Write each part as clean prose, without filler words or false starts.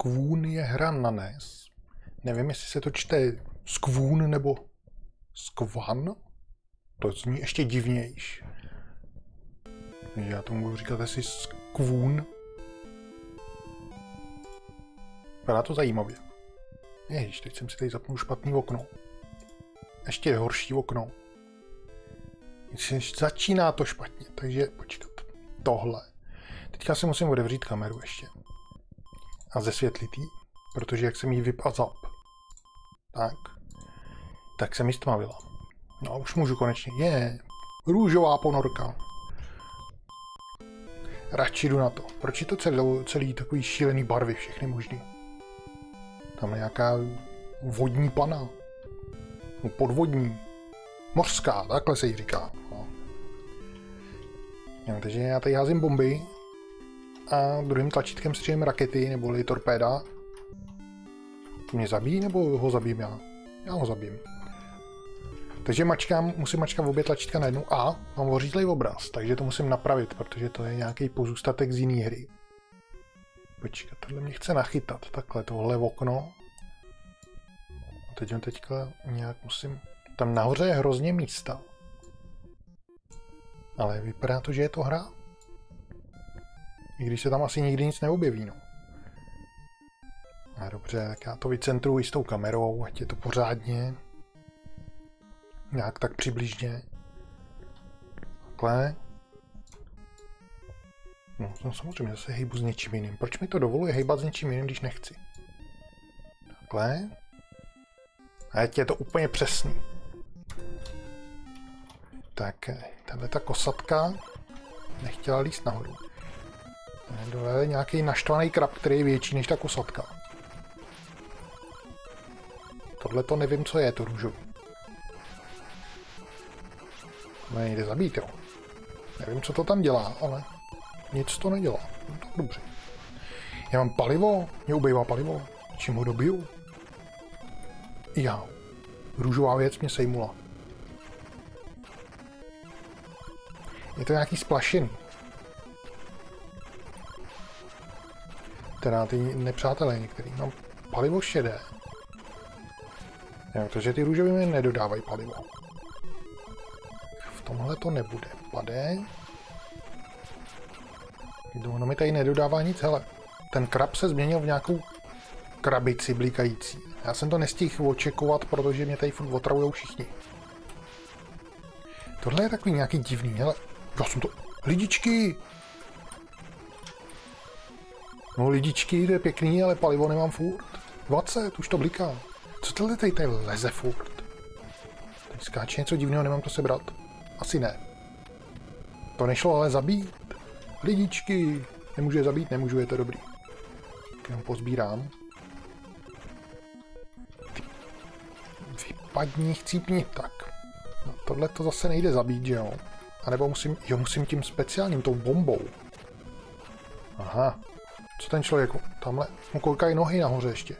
Squoon je hra na NES. Nevím, jestli se to čte Squoon nebo Squan. To zní ještě divnější. Takže já tomu budu říkat asi Squoon. Vypadá to zajímavě. Ježiš, teď jsem si tady zapnul špatný okno. Ještě horší okno. Začíná to špatně, takže počkat. Tohle. Teďka si musím otevřít kameru ještě. A zesvětlit jí, protože jak jsem jí vyp a zap. Tak se mi stmavila. No a už můžu konečně. Růžová ponorka. Radši jdu na to. Proč je to celý takový šílený barvy, všechny možný? Tam je nějaká vodní pana. No, podvodní. Mořská, takhle se jí říká. No. No, takže já tady házím bomby a druhým tlačítkem střílím rakety neboli torpéda. To mě zabíjí, nebo ho zabijím já? Já ho zabijím. Takže musím mačkat obě tlačítka najednou a mám ořízlej obraz, takže to musím napravit, protože to je nějaký pozůstatek z jiné hry. Počkat, tohle mě chce nachytat. Takhle, tohle okno. A teďka nějak musím... Tam nahoře je hrozně místa. Ale vypadá to, že je to hra. I když se tam asi nikdy nic neobjeví, no. A dobře, tak já to vycentruji s tou kamerou, ať je to pořádně. Nějak tak přibližně. Takhle. No samozřejmě zase hejbu s něčím jiným. Proč mi to dovoluje hejbat s něčím jiným, když nechci? Takhle. A ať je to úplně přesný. Tak, tahle ta kosatka nechtěla líst nahoru. Dole je nějaký naštvaný krab, který je větší než ta kosatka. Tohle to nevím, co je, to růžový. To nejde zabít, jo. Nevím, co to tam dělá, ale nic to nedělá. No to dobře. Já mám palivo, mě ubejvá palivo. Čím ho dobiju? Já. Růžová věc mě sejmula. Je to nějaký splašený. Teda ty nepřátelé některý. Mám palivo šedé. Protože ty růžové mi nedodávají palivo. V tomhle to nebude. Pade. Ono mi tady nedodává nic, hele. Ten krab se změnil v nějakou krabici blikající. Já jsem to nestihl očekovat, protože mě tady furt otravujou všichni. Tohle je takový nějaký divný, hele. Já jsem to... Lidičky! No lidičky, to je pěkný, ale palivo nemám furt. 20, už to bliká. Co tohle tady leze furt? Tady skáče něco divného, nemám to sebrat? Asi ne. To nešlo ale zabít. Lidičky! Nemůžu je zabít, nemůžu, je to dobrý. Tak jenom pozbírám. Vypadni, chcípni, tak. No, tohle to zase nejde zabít, že jo? A nebo musím tím speciálním, tou bombou. Aha. Co ten člověk? Tamhle mu koukají nohy nahoře ještě.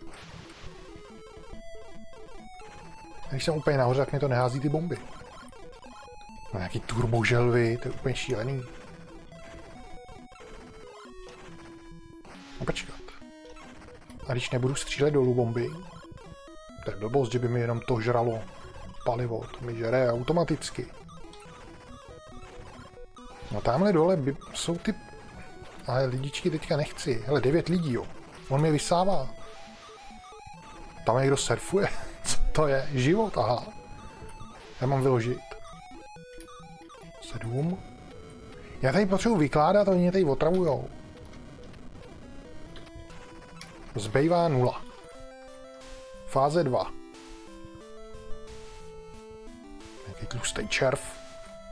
Když jsem úplně nahoře, tak mě to nehází ty bomby. No nějaký turboželvy, to je úplně šílený. No počkat. A když nebudu střílet dolů bomby, to je blbost, že by mi jenom to žralo palivo, to mi žere automaticky. No tamhle dole jsou ty... Ale lidičky teďka nechci. Hele, 9 lidí, jo. On mě vysává. Tam někdo surfuje. Co to je? Život, aha. Já mám vyložit. 7. Já tady potřebuji vykládat a oni mě tady otravujou. Zbývá 0. Fáze 2. Nějaký tlustý červ.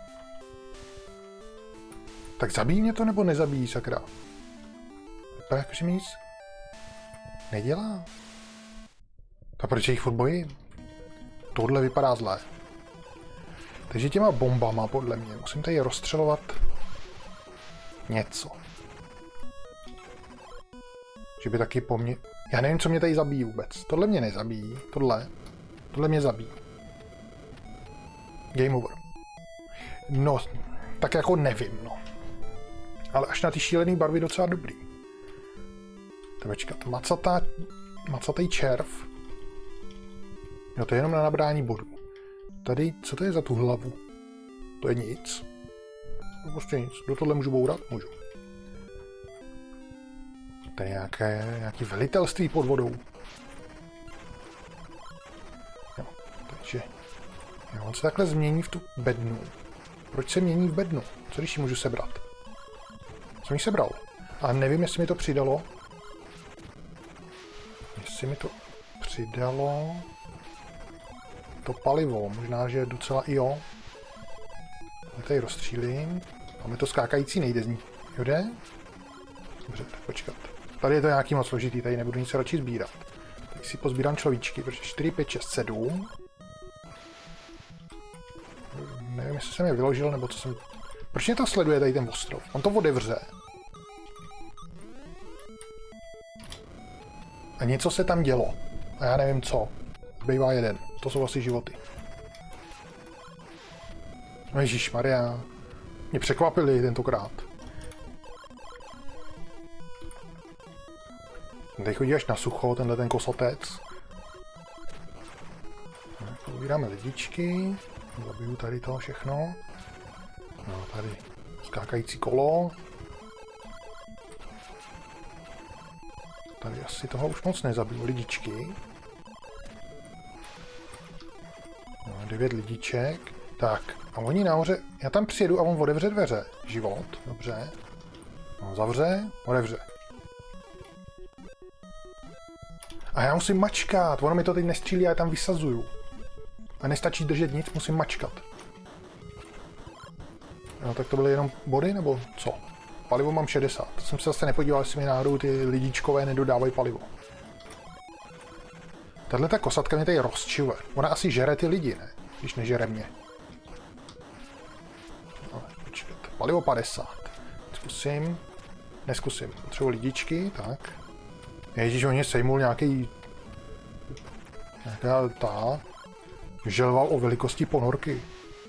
Tak zabíjí mě to nebo nezabíjí, sakra? Vypadá jako, že mi nic nedělá. Tak proč jich furt bojím? Tohle vypadá zlé. Takže těma bombama, podle mě, musím tady rozstřelovat něco. Že by taky po mně... Já nevím, co mě tady zabíjí vůbec. Tohle mě nezabíjí. Tohle mě zabíjí. Game over. No, tak jako nevím, no. Ale až na ty šílený barvy docela dobrý. Počkat, macatý červ. No to je jenom na nabrání bodů. Tady, co to je za tu hlavu? To je nic. To prostě nic. Do tohle můžu bourat? Můžu. To je nějaký velitelství pod vodou. Jo, takže... Jo, on se takhle změní v tu bednu. Proč se mění v bednu? Co když ji můžu sebrat? Jsem ji sebral. A nevím, jestli mi to přidalo. Jestli mi to přidalo... To palivo. Možná, že docela i jo. Já tady rozstřílím. Máme to skákající, nejde z ní. Jo, jde? Dobře, tak počkat. Tady je to nějaký moc složitý, tady nebudu nic radši sbírat. Tady si pozbírám človíčky, protože 4, 5, 6, 7. Nevím, jestli jsem je vyložil, nebo co jsem... Proč mě to sleduje tady ten ostrov? On to otevře. A něco se tam dělo. A já nevím co. Zbývá jeden. To jsou asi životy. No ježišmarja. Mě překvapili tentokrát. Tady chodí až na sucho, tenhle ten kosatec. Pobíráme lidičky. Zabiju tady toho všechno. No, tady skákající kolo. Tady asi toho už moc nezabiju. Lidičky. No, 9 lidiček. Tak, a oni nahoře... Já tam přijedu a on otevře dveře. Život, dobře. No, zavře, otevře. A já musím mačkat. Ono mi to teď nestřílí a já tam vysazuju. A nestačí držet nic, musím mačkat. No, tak to byly jenom body, nebo co? Palivo mám 60. To jsem se zase nepodíval, jestli mi náhodou ty lidičkové nedodávají palivo. Tahle ta kosatka mě tady rozčiluje. Ona asi žere ty lidi, ne? Když nežere mě. Ale počkat. Palivo 50. Zkusím. Neskusím. Potřebuji lidičky, tak. Ježíš, on mě sejmul nějaká ta... Želval o velikosti ponorky.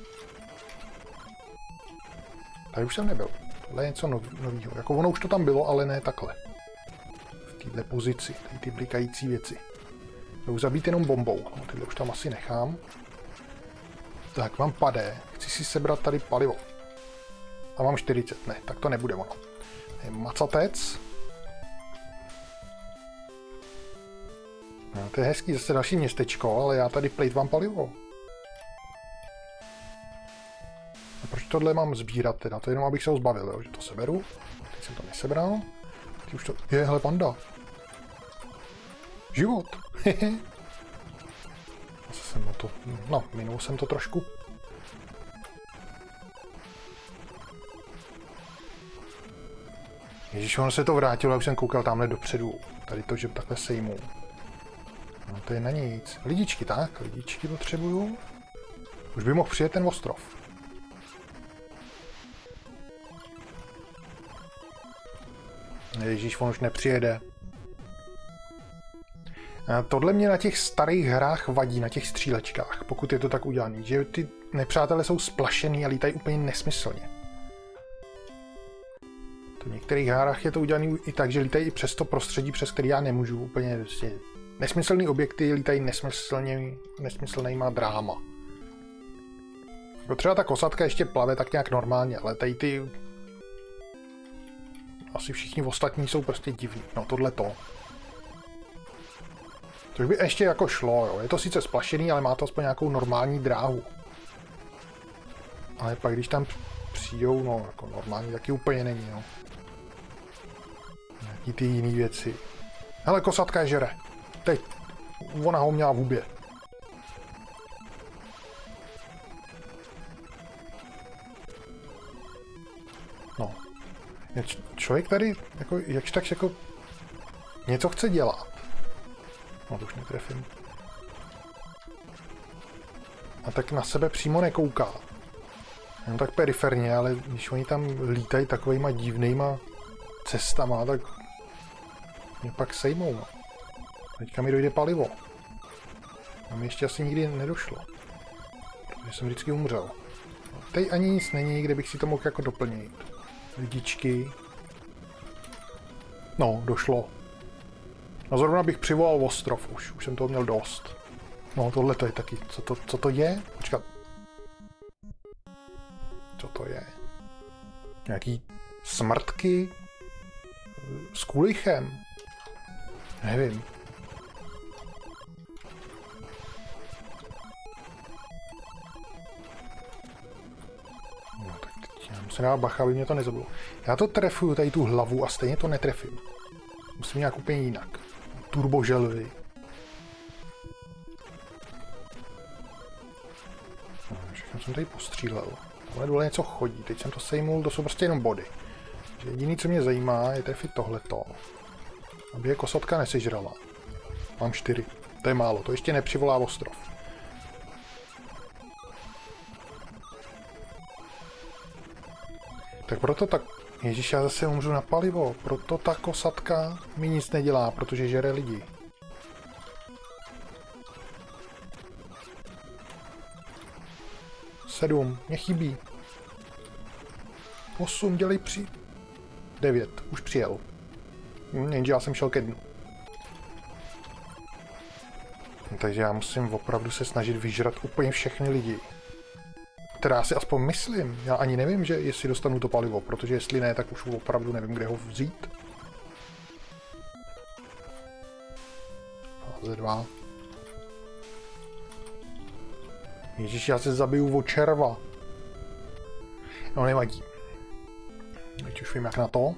Tady už jsem nebyl. Tohle je něco novýho. Jako ono už to tam bylo, ale ne takhle. V této pozici. Tady ty blikající věci. To už zabít jenom bombou. No, tyhle už tam asi nechám. Tak, mám padé. Chci si sebrat tady palivo. A mám 40. Ne, tak to nebude ono. Je macatec. No, to je hezký, zase další městečko, ale já tady plejtvám palivo. A proč tohle mám sbírat teda? To je jenom, abych se ho zbavil, jo? Že to seberu. Teď jsem to nesebral. Teď už to... Je, hele, panda. Život. Zase jsem na to... No, minul jsem to trošku. Ježíš, ono se to vrátilo, jak jsem koukal tamhle dopředu. Tady to, že takhle sejmu. No to je na nic. Lidičky, tak, lidičky potřebuju. Už by mohl přijet ten ostrov. Ježíš, on už nepřijede. A tohle mě na těch starých hrách vadí, na těch střílečkách, pokud je to tak udělané, že ty nepřátelé jsou splašený a lítají úplně nesmyslně. To v některých hrách je to udělané i tak, že lítají i přes to prostředí, přes který já nemůžu úplně prostě... Nesmyslný objekty lítají nesmyslnýma dráhama. Jako třeba ta kosatka ještě plave tak nějak normálně, ale tady ty... Asi všichni ostatní jsou prostě divní. No tohle to. Což by ještě jako šlo, jo. Je to sice splašený, ale má to aspoň nějakou normální dráhu. Ale pak když tam přijdou, no jako normální, taky úplně není, no. Nějaký ty jiný věci. Hele, kosatka je žere. Teď. Ona ho měla v hubě. No. Člověk tady, jako, jakž tak jako, něco chce dělat. No to už netrefím. A tak na sebe přímo nekouká. Jen tak periferně, ale když oni tam lítají takovýma divnýma cestama, tak mě pak sejmou. No. Teďka mi dojde palivo. A mi ještě asi nikdy nedošlo. Protože jsem vždycky umřel. Teď ani nic není, kde bych si to mohl jako doplnit. Lidičky. No, došlo. No zrovna bych přivolal ostrov, už jsem toho měl dost. No tohle to je taky, co to je? Počkat. Co to je? Nějaký smrtky? S kulichem? Nevím. No tak teď já musím dát bacha, aby mě to nezabilo. Já to trefuju tady tu hlavu a stejně to netrefím. Musím nějak úplně jinak. Turboželvy. No, všechno jsem tady postřílel. Tohle dole něco chodí, teď jsem to sejmul, to jsou prostě jenom body. Jediné, co mě zajímá, je trefit tohleto. Aby je kosatka nesežrala. Mám 4. To je málo, to ještě nepřivolá ostrov. Tak proto tak... Ježíš, já zase umřu na palivo. Proto ta kosatka mi nic nedělá, protože žere lidi. Sedm, mě chybí. 8, dělej 9, už přijel. Jenže já jsem šel ke dnu. Takže já musím opravdu se snažit vyžrat úplně všechny lidi. Teda si aspoň myslím. Já ani nevím, že jestli dostanu to palivo, protože jestli ne, tak už opravdu nevím, kde ho vzít. Fáze 2. Ježíš, já se zabiju od červa. No nevadí. Teď už vím, jak na to.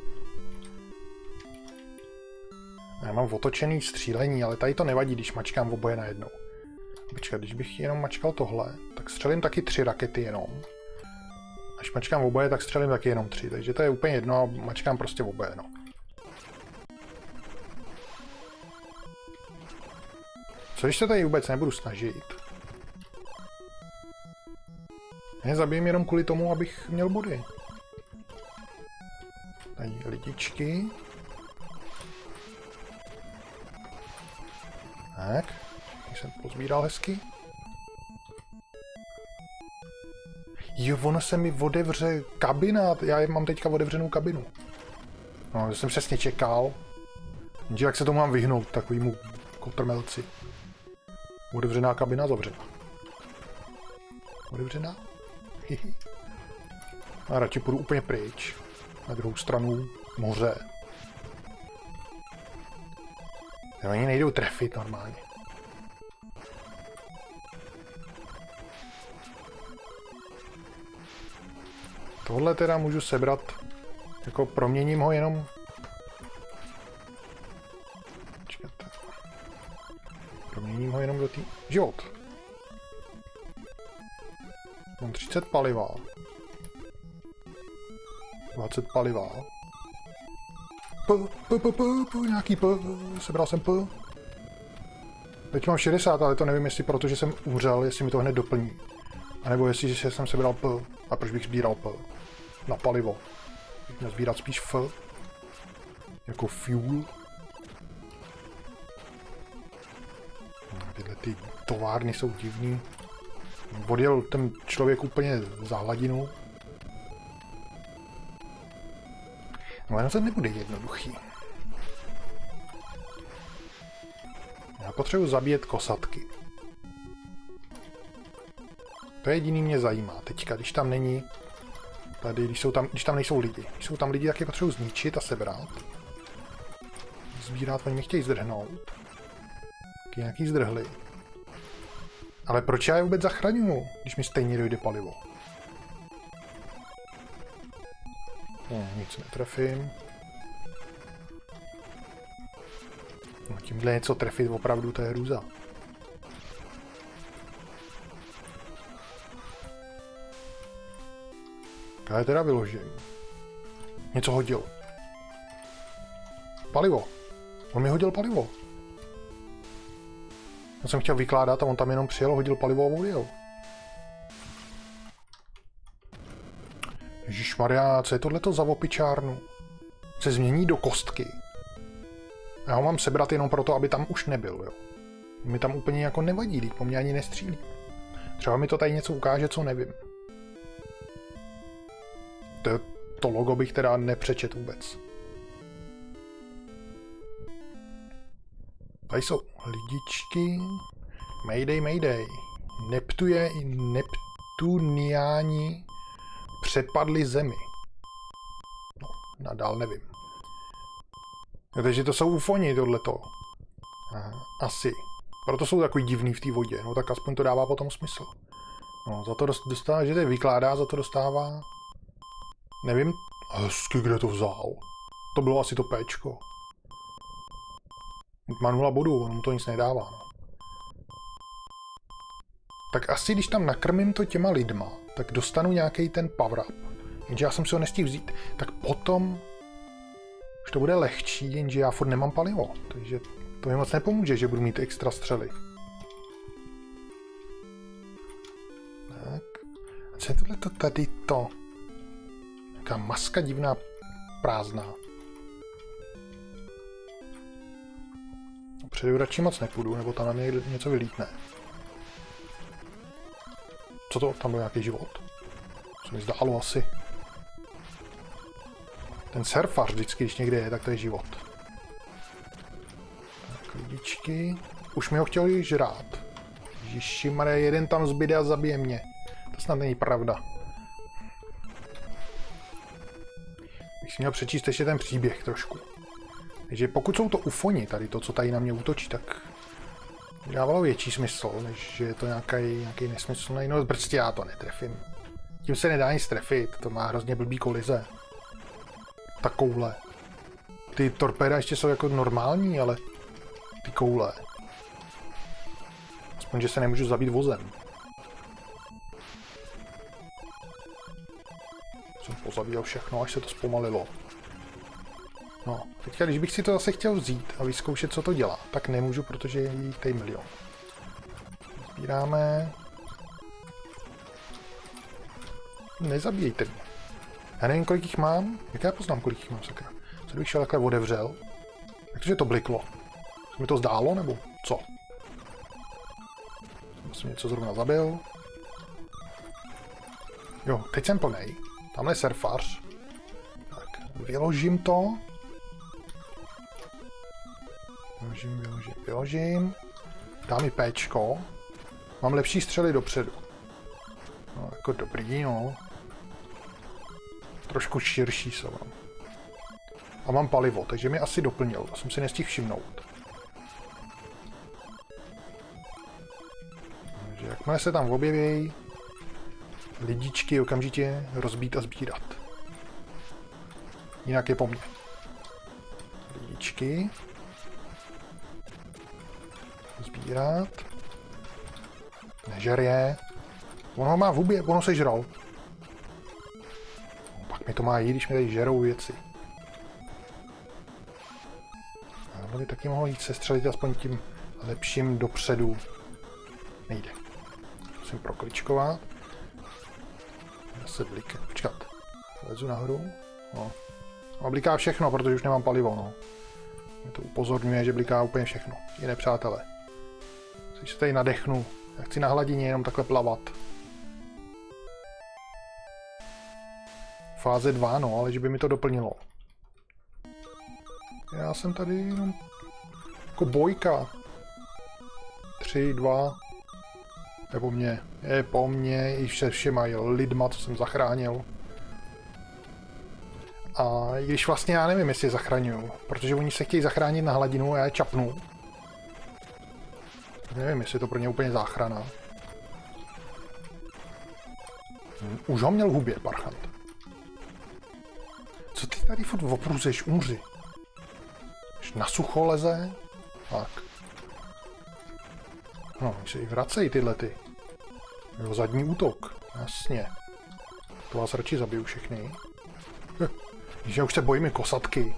Já mám otočený střílení, ale tady to nevadí, když mačkám oboje najednou. Počkat, když bych jenom mačkal tohle, tak střelím taky 3 rakety jenom. Až mačkám oboje, tak střelím taky jenom 3, takže to je úplně jedno a mačkám prostě oboje, no. Co když se tady vůbec nebudu snažit? Já zabijím jenom kvůli tomu, abych měl body. Tady lidičky. Tak. Jsem pozbíral hezky. Jo, ono se mi otevře kabina. Já mám teďka otevřenou kabinu. No, jsem přesně čekal. Jenže jak se tomu mám vyhnout, takovýmu kotrmelci. Otevřená kabina, zavřená. Otevřená? A radši půjdu úplně pryč. Na druhou stranu moře. Oni nejdou trefit normálně. Tohle teda můžu sebrat, jako proměním ho jenom... Počkejte. Proměním ho jenom do té... Život. Mám 30 paliva. 20 paliva. Nějaký P, sebral jsem P. Teď mám 60, ale to nevím, jestli protože jsem umřel, jestli mi to hned doplní. A nebo jestli jsem sebral P. A proč bych sbíral P? Na palivo. Bych měl sbírat spíš F. Jako fuel. Tyhle ty továrny jsou divný. Odjel ten člověk úplně za hladinu. No ale to nebude jednoduchý. Já potřebuji zabíjet kosatky. To jediný mě zajímá teďka, když tam není... Tady, když tam nejsou lidi. Když jsou tam lidi, tak je potřebuji zničit a sebrat. Sbírat, oni mě chtějí zdrhnout. Taky nějaký zdrhli. Ale proč já je vůbec zachraňuju, když mi stejně dojde palivo? No, nic netrefím. No, tímhle něco trefit opravdu, to je hrůza. Já je teda vyložím. Něco hodil. Palivo. On mi hodil palivo. Já jsem chtěl vykládat a on tam jenom přijel, hodil palivo a odjel. Ježišmarja, co je tohleto za opičárnu? Se změní do kostky. Já ho mám sebrat jenom proto, aby tam už nebyl, jo. Mi tam úplně jako nevadí, když po mně ani nestřílí. Třeba mi to tady něco ukáže, co nevím. To logo bych teda nepřečet vůbec. Tady jsou lidičky. Mayday, mayday. Neptuniáni přepadli zemi. No, nadál nevím. Takže to jsou ufoni, tohleto. Aha, asi. Proto jsou takový divný v té vodě. No tak aspoň to dává potom smysl. No, za to dostává, že to vykládá, za to dostává... Nevím, hezky, kde to vzal. To bylo asi to péčko. Má 0 bodů, on mu to nic nedává. No. Tak asi, když tam nakrmím to těma lidma, tak dostanu nějaký ten power up. Jenže já jsem si ho nestihl vzít. Tak potom už to bude lehčí, jenže já furt nemám palivo. Takže to mi moc nepomůže, že budu mít extra střely. Tak. A co je tohleto tady to? Nějaká maska divná, prázdná. Předu radši moc nepůjdu, nebo tam na mě něco vylítne. Co to? Tam byl nějaký život? Co mi zdálo asi. Ten surfař vždycky, když někde je, tak to je život. Tak, lidičky. Už mi ho chtěli žrát. Ježišmarja, jeden tam zbyde a zabije mě. To snad není pravda. Bych si měl přečíst ještě ten příběh trošku. Takže pokud jsou to ufoni, tady to, co tady na mě útočí, tak dávalo větší smysl, než že je to nějaký nesmyslný. No prostě já to netrefím. Tím se nedá nic trefit, to má hrozně blbý kolize. Ta koule. Ty torpéda ještě jsou jako normální, ale ty koule. Aspoň, že se nemůžu zabít vozem. Jsem pozabíjel všechno, až se to zpomalilo. No, teďka, když bych si to zase chtěl vzít a vyzkoušet, co to dělá, tak nemůžu, protože je jich tady milion. Sbíráme. Nezabíjejte mě. Já nevím, kolik jich mám. Jak já poznám, kolik jich mám, sakra? Co kdybych šel takhle otevřel? Jak to, že to bliklo? Co mi to zdálo, nebo co? Jsem něco zrovna zabil. Jo, teď jsem plnej. Tamhle je surfař. Tak, vyložím to. Vyložím. Dá mi péčko. Mám lepší střely dopředu. No, jako dobrý, no. Trošku širší jsou. A mám palivo, takže mi asi doplnil. To jsem si nestihl všimnout. Takže jakmile se tam objeví, lidičky okamžitě rozbít a sbírat. Jinak je po mně. Lidičky. Sbírat. Nežer je. On ho má v hubě, on ho sežral. No, pak mi to má jít, když mi tady žerou věci. Ale by taky mohlo jít sestřelit aspoň tím lepším dopředu. Nejde. Musím prokličkovat. Zase bliká. Počkat. Lezu nahoru. No. A bliká všechno, protože už nemám palivo. No. Mě to upozorňuje, že bliká úplně všechno. Jiné přátelé. Když se tady nadechnu. Já chci na hladině jenom takhle plavat. Fáze 2, no, ale že by mi to doplnilo. Já jsem tady jenom jako bojka. 3, 2. Je po mně i všema lidma, co jsem zachránil. A i když vlastně já nevím, jestli je zachraňuju, protože oni se chtějí zachránit na hladinu a já je čapnu. Nevím, jestli je to pro ně úplně záchrana. Už ho měl v hubě, parchant. Co ty tady furt opruzeš, umři. Na sucho leze. Tak. No, se i vracej tyhle ty. Jo, zadní útok. Jasně. To vás radši zabiju všechny. Já už se bojím kosatky.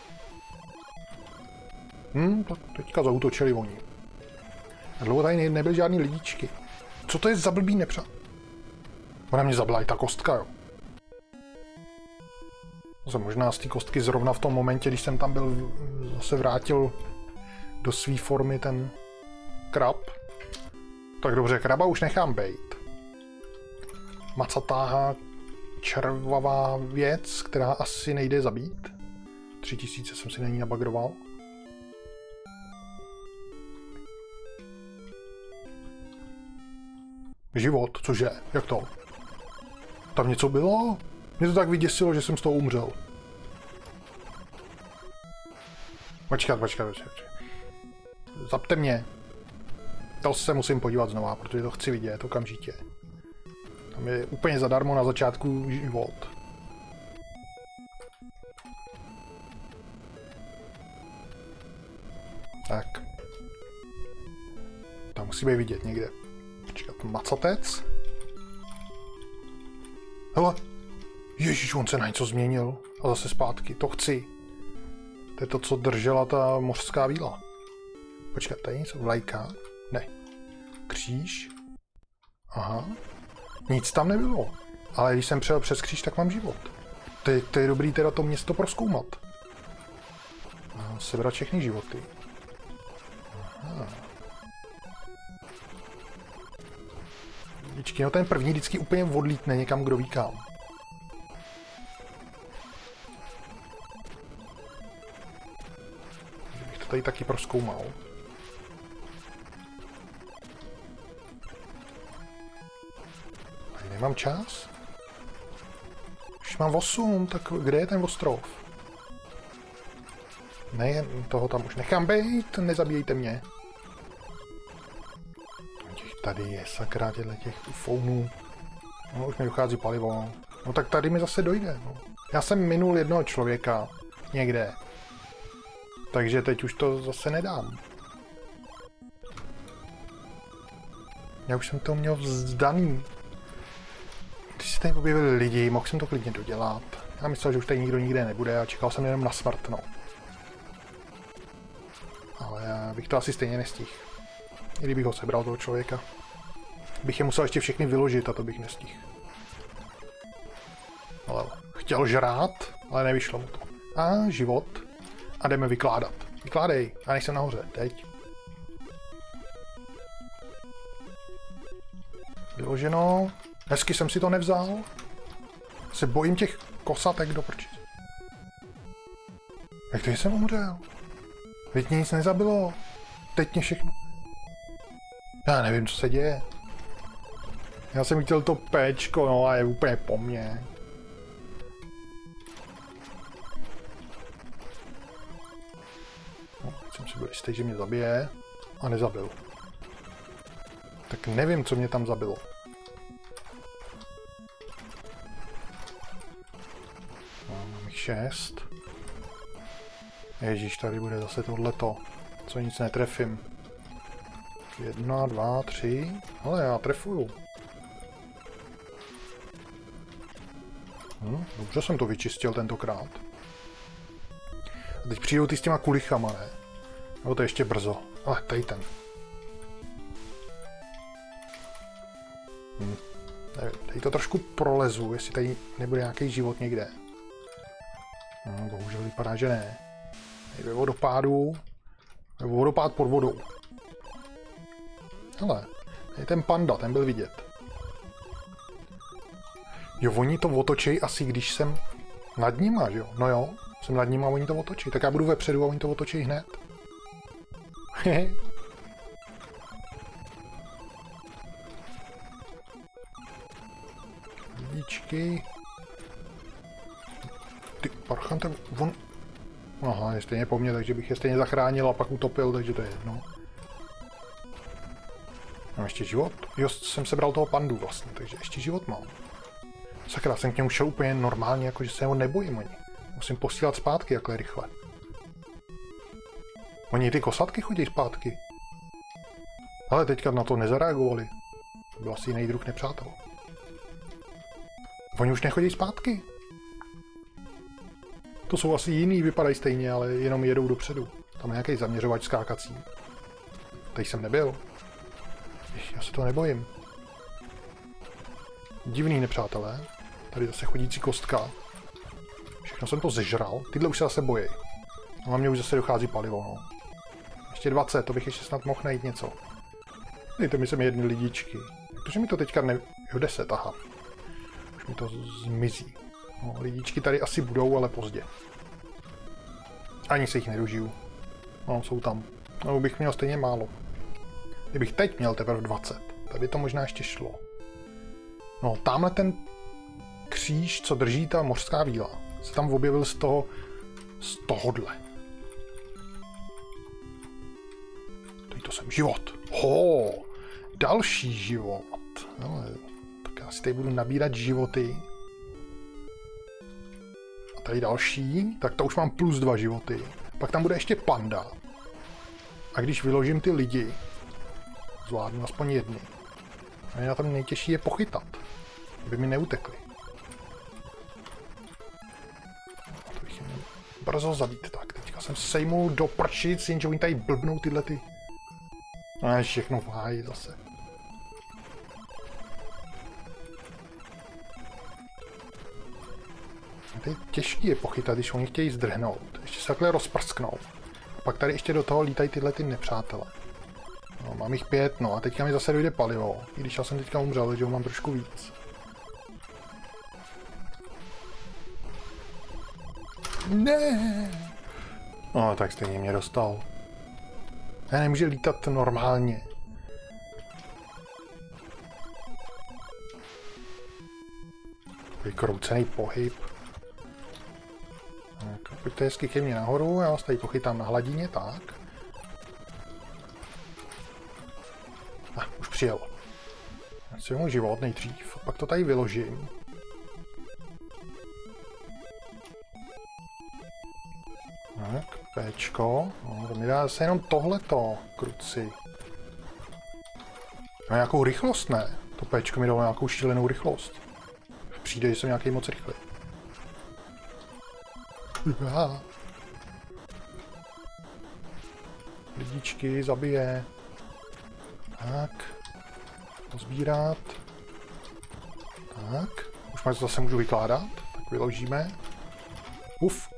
Tak teďka zaútočili oni. A dlouho tady nebyly žádný lidičky. Co to je za blbý nepřát? Ona mě zabila i ta kostka, jo. Zase možná z té kostky zrovna v tom momentě, když jsem tam byl, zase vrátil do své formy ten krab. Tak dobře, kraba už nechám bejt. Macatá červavá věc, která asi nejde zabít. 3000 jsem si na ní nabagroval. Život, cože? Jak to? Tam něco bylo? Mě to tak vyděsilo, že jsem z toho umřel. Počkat. Zapte mě. To se musím podívat znova, protože to chci vidět okamžitě. Tam je úplně zadarmo na začátku život. Tak. Tam musí být vidět někde. Počkat, macatec? Hele. Ježíš, on se na něco změnil. A zase zpátky, to chci. To je to, co držela ta mořská víla. Počkat, tady něco? Vlajka? Ne. Kříž? Aha. Nic tam nebylo. Ale když jsem přejel přes kříž, tak mám život. To je dobrý teda to město prozkoumat. A sebrat všechny životy. Aha. Víčky, no ten první vždycky úplně odlítne někam, kdo ví kam. Bych to tady taky prozkoumal. Tady nemám čas. Už mám 8, tak kde je ten ostrov? Ne, toho tam už nechám být, nezabíjejte mě. Tady je sakra těch ufounů. No, už mi dochází palivo. No tak tady mi zase dojde. No. Já jsem minul jednoho člověka někde. Takže teď už to zase nedám. Já už jsem to měl vzdaný. Když se tady objevili lidi, mohl jsem to klidně dodělat. Já myslel, že už tady nikdo nikde nebude a čekal jsem jenom na smrt, no. Ale já bych to asi stejně nestihl. I kdybych ho sebral, toho člověka. Bych je musel ještě všechny vyložit a to bych nestihl. Ale chtěl žrát, ale nevyšlo mu to. A život. A jdeme vykládat. Vykládej. Já nejsem nahoře. Teď. Vyloženo. Hezky jsem si to nevzal. Se bojím těch kosatek do prčic. Jak to jsem umřel? Teď mě nic nezabilo. Teď mě všechno... Já nevím, co se děje. Já jsem chtěl to péčko, no a je úplně po mně. No, jsem si byl jistý, že mě zabije. A nezabil. Tak nevím, co mě tam zabilo. No, mám jich 6. Ježíš, tady bude zase tohleto. Co nic netrefím. 1, 2, 3. Ale já trefuju. Dobře jsem to vyčistil tentokrát. A teď přijdou ty s těma kulichama, ne? No to je ještě brzo. Ale tady ten. Tady to trošku prolezu, jestli tady nebude nějaký život někde. No, bohužel vypadá, že ne. Tady ve vodopádu. Vodopád pod vodou. Hele, je ten panda, ten byl vidět. Jo, oni to otočí asi, když jsem nad nima, že jo? No jo, jsem nad nima a oni to otočí. Tak já budu vepředu a oni to otočí hned. Hehe. Vidíčky. Ty parchante, on... Aha, je stejně po mně, takže bych je stejně zachránil a pak utopil, takže to je jedno. Mám ještě život? Jo, jsem sebral toho pandu vlastně, takže ještě život mám. Sakra, jsem k němu šel úplně normálně, jakože se ho nebojím ani. Musím posílat zpátky jakhle rychle. Oni ty kosatky chodí zpátky. Ale teďka na to nezareagovali. To byl asi jiný druh nepřátel. Oni už nechodí zpátky. To jsou asi jiný, vypadají stejně, ale jenom jedou dopředu. Tam je nějaký zaměřovač skákací. Tady jsem nebyl. Já se to nebojím. Divný nepřátelé. Tady zase chodící kostka. Všechno jsem to zežral. Tyhle už se zase bojí. No a mě už zase dochází palivo, no. Ještě 20, to bych ještě snad mohl najít něco. Dejte mi sem jedny lidičky. Protože mi to teďka ne... Jo, 10, aha. Už mi to zmizí. No, lidičky tady asi budou, ale pozdě. Ani se jich nedožiju. No, jsou tam. No, bych měl stejně málo. Kdybych teď měl teprve 20. Tady to možná ještě šlo. No, tamhle ten kříž, co drží ta mořská víla, se tam objevil z tohodle. Tady to jsem život. Další život. No, tak já si tady budu nabírat životy. A tady další, tak to už mám plus 2 životy. Pak tam bude ještě panda. A když vyložím ty lidi, zvládnu aspoň jedny. A na tom nejtěžší je pochytat, aby mi neutekli. To bych měl brzo zabít. Tak, teďka jsem sejmul do prčic, jenže oni tady blbnou tyhle ty... A všechno v háji zase. To je těžký je pochytat, když oni chtějí zdrhnout. Ještě se takhle rozprsknou. A pak tady ještě do toho lítají tyhle ty nepřátelé. No, mám jich 5, no a teďka mi zase dojde palivo. I když já jsem teďka umřel, takže ho mám trošku víc. Ne. No, tak stejně mě dostal. Já nemůže lítat normálně. Vykroucený pohyb. Tak, pojďte hezky ke mně nahoru, já vás tady pochytám na hladině, tak. Už přijel. Já si můj život nejdřív, pak to tady vyložím. Tak, Pčko. No, to mi dá zase jenom tohleto, kruci. No, nějakou rychlost ne. To Pčko mi dalo nějakou šílenou rychlost. Přijde, že jsem nějaký moc rychlý. Lidičky zabije. Tak. Pozbírat. Tak. Už to zase můžu vykládat. Tak vyložíme. Uf.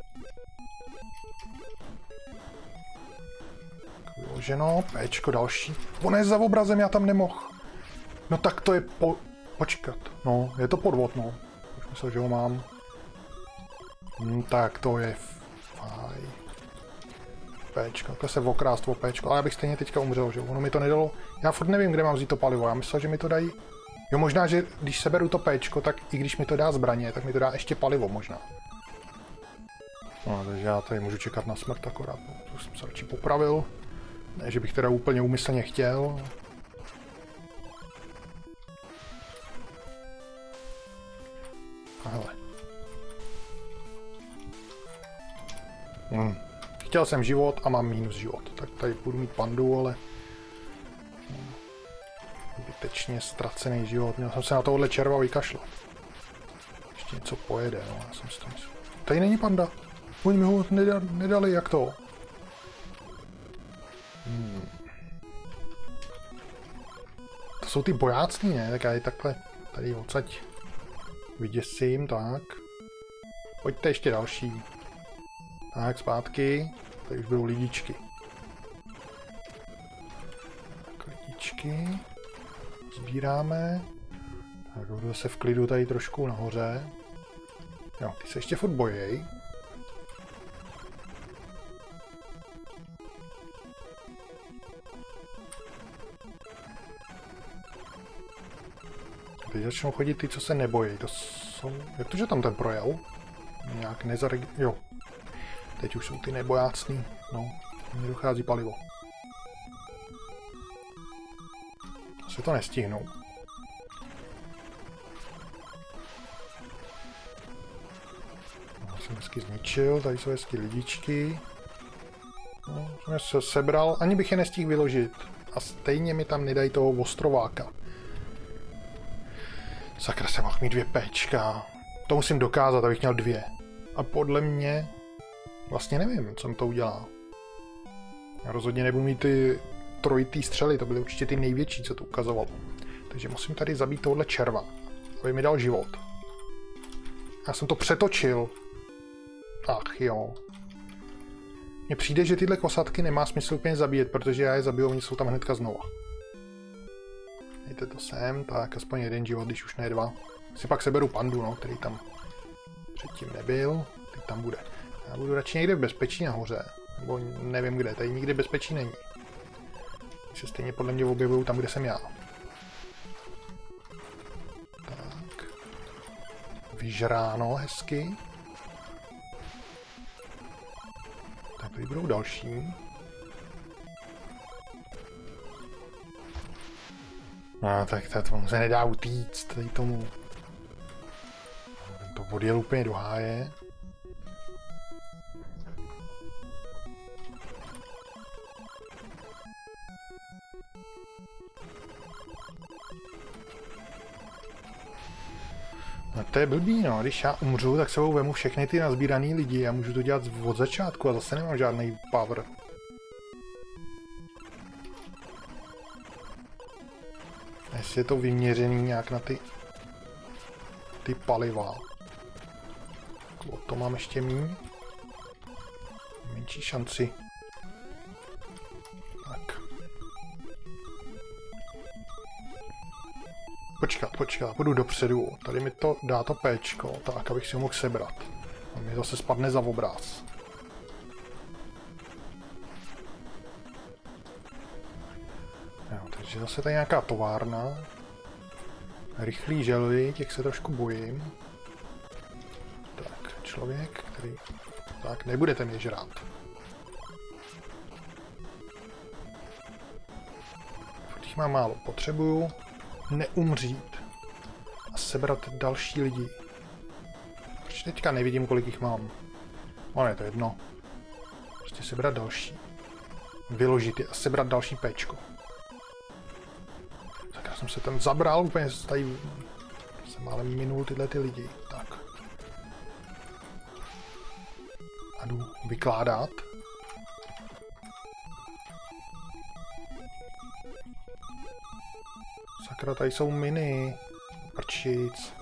Tak vyloženo. Pčko další. On je za obrazem, já tam nemohl. No tak to je počkat. No, je to podvod, no. Už myslel, že ho mám. Tak to je fajn. Pčko, to se okrást o Pčko, ale já bych stejně teďka umřel, že ono mi to nedalo. Já furt nevím, kde mám vzít to palivo, já myslel, že mi to dají. Jo, možná, že když seberu to Pčko, tak i když mi to dá zbraně, tak mi to dá ještě palivo možná. No, takže já tady můžu čekat na smrt akorát, no, to jsem se radši popravil. Ne, že bych teda úplně úmyslně chtěl. Hele. Chtěl jsem život a mám minus život, tak tady budu mít pandu, ale zbytečně ztracený život. Měl jsem se na tohle červa vykašlat. Ještě něco pojede, no, já jsem si to myslel. Tady není panda. Oni mi ho nedali, jak to? To jsou ty bojácní, ne? Tak já je takhle tady odsaď vyděsím, tak. Pojďte ještě další. Tak, zpátky. Tady už budou lidičky. Tak, lidičky. Sbíráme. Tak, budu zase v klidu tady trošku nahoře. Jo, ty se ještě furt bojí. Teď začnou chodit ty, co se nebojí. To jsou... Jak to, že tam ten projel? Nějak jo. Teď už jsou ty nebojácný. No, mně dochází palivo. Asi to nestihnou. No, jsem hezky zničil, tady jsou hezky lidičky. No, jsem se sebral, ani bych je nestihl vyložit. A stejně mi tam nedají toho ostrováka. Sakra, jsem mohl mít 2 Pčka. To musím dokázat, abych měl 2. A podle mě... Vlastně nevím, co mi to udělá. Já rozhodně nebudu mít ty trojitý střely, to byly určitě ty největší, co to ukazovalo. Takže musím tady zabít tohle červa, aby mi dal život. Já jsem to přetočil. Ach jo. Mně přijde, že tyhle kosatky nemá smysl úplně zabíjet, protože já je zabiju, oni jsou tam hnedka znova. Dejte to sem, tak aspoň 1 život, když už ne 2. Si pak seberu pandu, no, který tam předtím nebyl, teď tam bude. Já budu radši někde v bezpečí nahoře, nebo nevím kde, tady nikdy bezpečí není. Oni se stejně podle mě objevují tam, kde jsem já. vyžráno hezky. Tak tady budou další. No, tak to se nedá utíct tady tomu. To odjel úplně do háje. No to je blbý, no. Když já umřu, tak sebou vemu všechny ty nazbíraný lidi a můžu to dělat od začátku a zase nemám žádný power. Jestli je to vyměřený nějak na ty paliva. O to mám ještě míň. Menší šanci. Tak. Počkat, půjdu dopředu. Tady mi to dá to péčko, tak abych si ho mohl sebrat. A mi zase spadne za obraz. Jo, takže zase tady nějaká továrna. Rychlý želvy, těch se trošku bojím. Tak, člověk, který... Tak, nebudete mě žrát. Těch mám málo. Potřebuju neumřít a sebrat další lidi. Proč teďka nevidím, kolik jich mám? No ne, to je jedno. Prostě sebrat další. Vyložit je a sebrat další péčko. Tak já jsem se tam zabral, úplně tady jsem ale minul tyhle ty lidi. Tak. A jdu vykládat. Sakra, tady jsou miny. Prčic.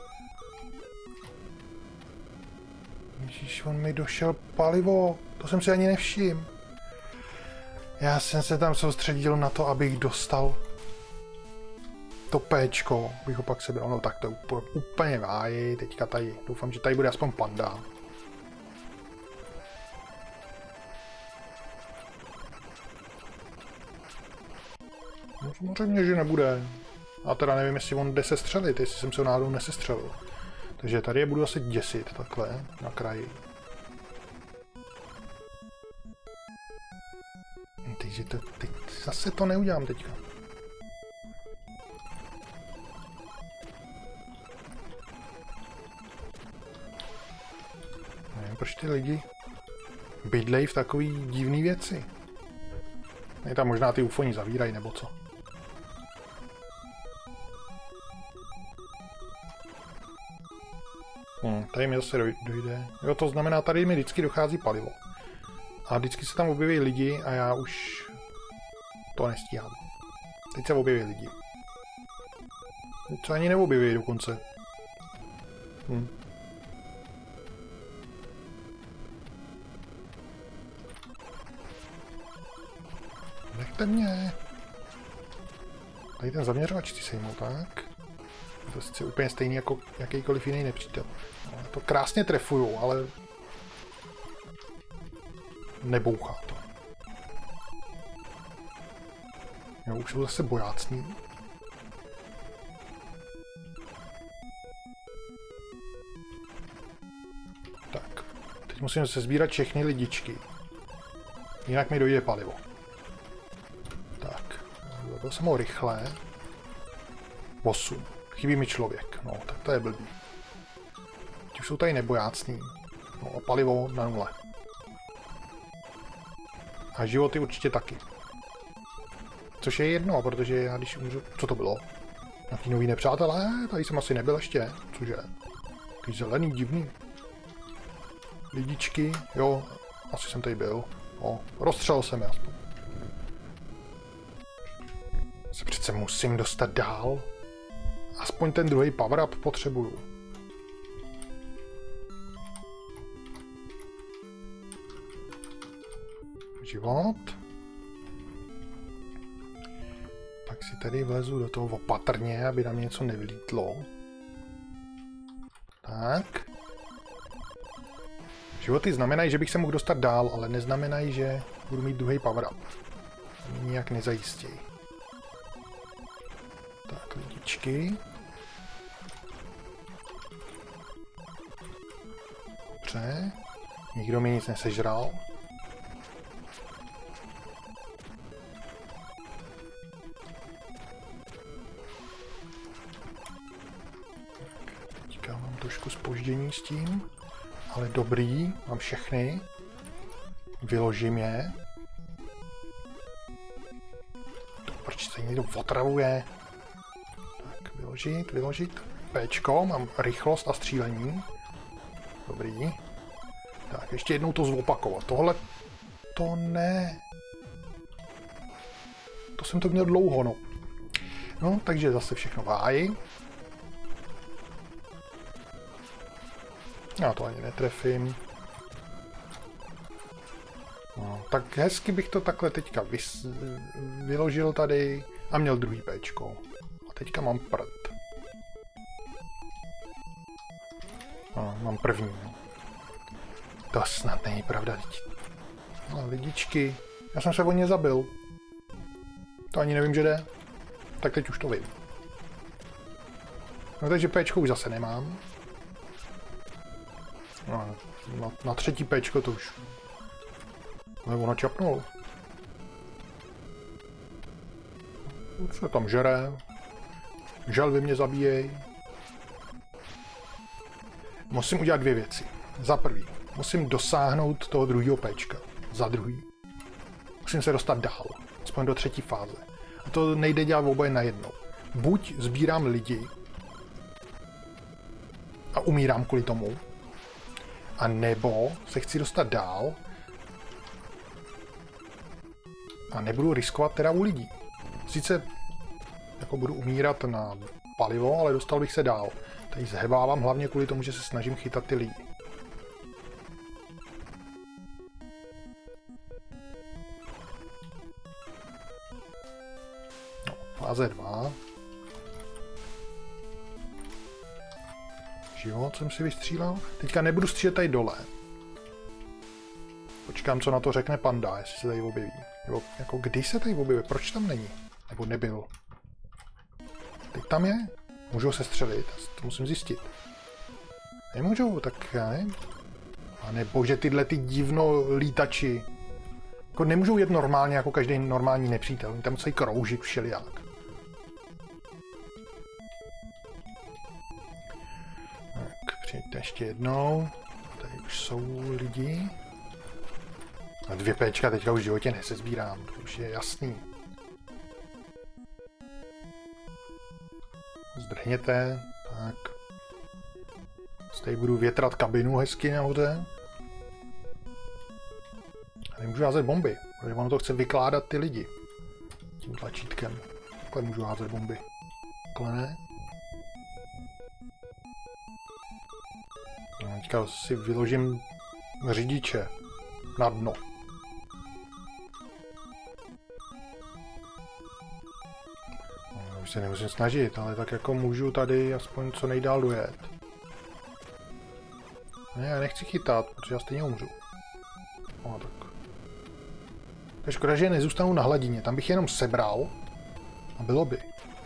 Ježíš, on mi došel palivo. To jsem si ani nevšiml. Já jsem se tam soustředil na to, abych dostal to péčko, abych ho pak sebral. No tak to úplně váji. Teďka tady. Doufám, že tady bude aspoň panda. No samozřejmě, že nebude. A teda nevím, jestli on jde sestřelit, jestli jsem se ho náhodou nesestřelil. Takže tady je budu asi děsit takhle na kraji. Takže teď zase to neudělám teďka. Nevím, proč ty lidi bydlejí v takový divný věci. Je tam možná ty ufoni zavírají, nebo co? Tady mi zase dojde. Jo, to znamená, tady mi vždycky dochází palivo. A vždycky se tam objeví lidi a já už to nestíhám. Teď se objeví lidi. Teď se ani neobjeví dokonce. Nechte mě. Tady ten zaměřovač si sejmou, tak. To je sice úplně stejný jako jakýkoliv jiný nepřítel. No, to krásně trefuju, ale nebouchá to. Jo, už jsou zase bojácní. Tak, teď musím se sbírat všechny lidičky. Jinak mi dojde palivo. Tak, zabil jsem ho rychle. 8. Chybí mi člověk. No, tak to je blbý. Ti už jsou tady nebojácní. No a palivo na 0. A životy určitě taky. Což je jedno, protože já když umřu... Co to bylo? Nějaký nový nepřátelé? Tady jsem asi nebyl ještě. Cože? Takový zelený, divný. Lidičky. Jo, asi jsem tady byl. O, rozstřelil jsem je aspoň. Se přece musím dostat dál. Aspoň ten druhý power up potřebuju. Život. Tak si tady vlezu do toho opatrně, aby na mě něco nevlítlo. Tak. Životy znamenají, že bych se mohl dostat dál, ale neznamenají, že budu mít druhý power up. Mě nijak nezajistí. Tak, lidičky. Dobře. Nikdo mi nic nesežral. Teďka mám trošku zpoždění s tím, ale dobrý, mám všechny. Vyložím je. Proč se někdo otravuje? Tak, vyložit. Péčko, mám rychlost a střílení. Dobrý. Tak, ještě jednou to zopakovat. Tohle... To ne. To jsem to měl dlouho, no. No, takže zase všechno v háji. Já to ani netrefím. No, tak hezky bych to takhle teďka vyložil tady a měl druhý péčko. A teďka mám prd. No, mám první. To snad není pravda. No, lidičky. Já jsem se o ně zabil. To ani nevím, že jde. Tak teď už to vím. No takže péčko už zase nemám. No, na třetí péčko to už... Ale ono čapnul. Se tam žere. Želvy mě zabíjej. Musím udělat dvě věci. Za prvý, musím dosáhnout toho druhého péčka. Za druhý, musím se dostat dál. Aspoň do třetí fáze. A to nejde dělat oboje najednou. Buď sbírám lidi a umírám kvůli tomu, a nebo se chci dostat dál a nebudu riskovat teda u lidí. Sice jako budu umírat na palivo, ale dostal bych se dál. Tady zhebávám hlavně kvůli tomu, že se snažím chytat ty lidi. No, fáze 2. Život jsem si vystřílel. Teďka nebudu střílet tady dole. Počkám, co na to řekne panda, jestli se tady objeví. Nebo jako kdy se tady objeví, proč tam není? Nebo nebyl? Teď tam je? Můžou se střelit, to musím zjistit. Nemůžou, tak já nevím. A nebo že tyhle ty divno lítači jako nemůžou jet normálně jako každý normální nepřítel. Oni tam musí kroužit všelijak. Tak, přijďte ještě jednou. Tady už jsou lidi. A 2 péčka teďka už v životě nesezbírám, to už je jasný. Zdrhněte, tak. Tady budu větrat kabinu hezky nahoře. A nemůžu házet bomby, protože ono to chce vykládat ty lidi. Tím tlačítkem. Takhle můžu házet bomby. Takhle ne. No, teďka si vyložím řidiče na dno. No, už se nemusím snažit, ale tak jako můžu tady aspoň co nejdál dojet. Ne, já nechci chytat, protože já stejně umřu. No, tak. To je škoda, že nezůstanu na hladině, tam bych jenom sebral a bylo by.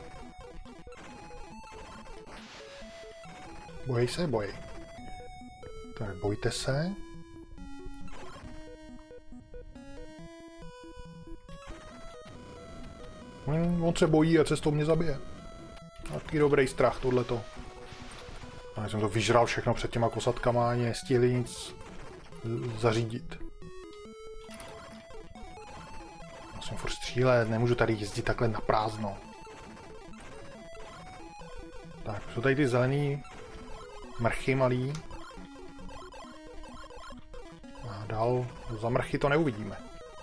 Bojej se, bojej. Tak bojte se. On se bojí a cestou mě zabije. Taký dobrý strach tohleto. Já jsem to vyžral všechno před těma kosatkama, ani nestihli nic zařídit. Musím furt střílet, nemůžu tady jezdit takhle na prázdno. Tak, jsou tady ty zelený mrchy malý. A dál za mrchy to neuvidíme.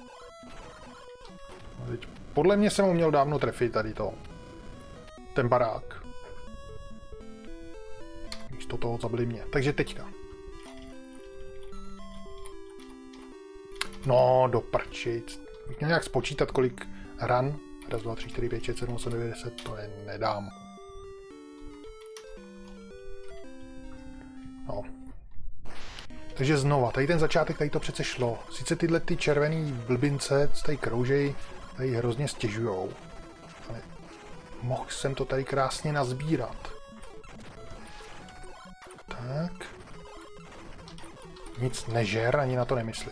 A teď, podle mě jsem ho měl dávno trefit tady to. Ten barák. Místo toho zabili mě. Takže teďka. No, do prčic. Bych měl nějak spočítat, kolik ran. 1, 2, 3, 4, 5, 6, 7, 8, 9, 10. To je nedám. No. Takže znova, tady ten začátek, tady to přece šlo. Sice tyhle ty červený blbince tady kroužej, tady hrozně stěžujou. Ale mohl jsem to tady krásně nazbírat. Tak. Nic nežer, ani na to nemyslí.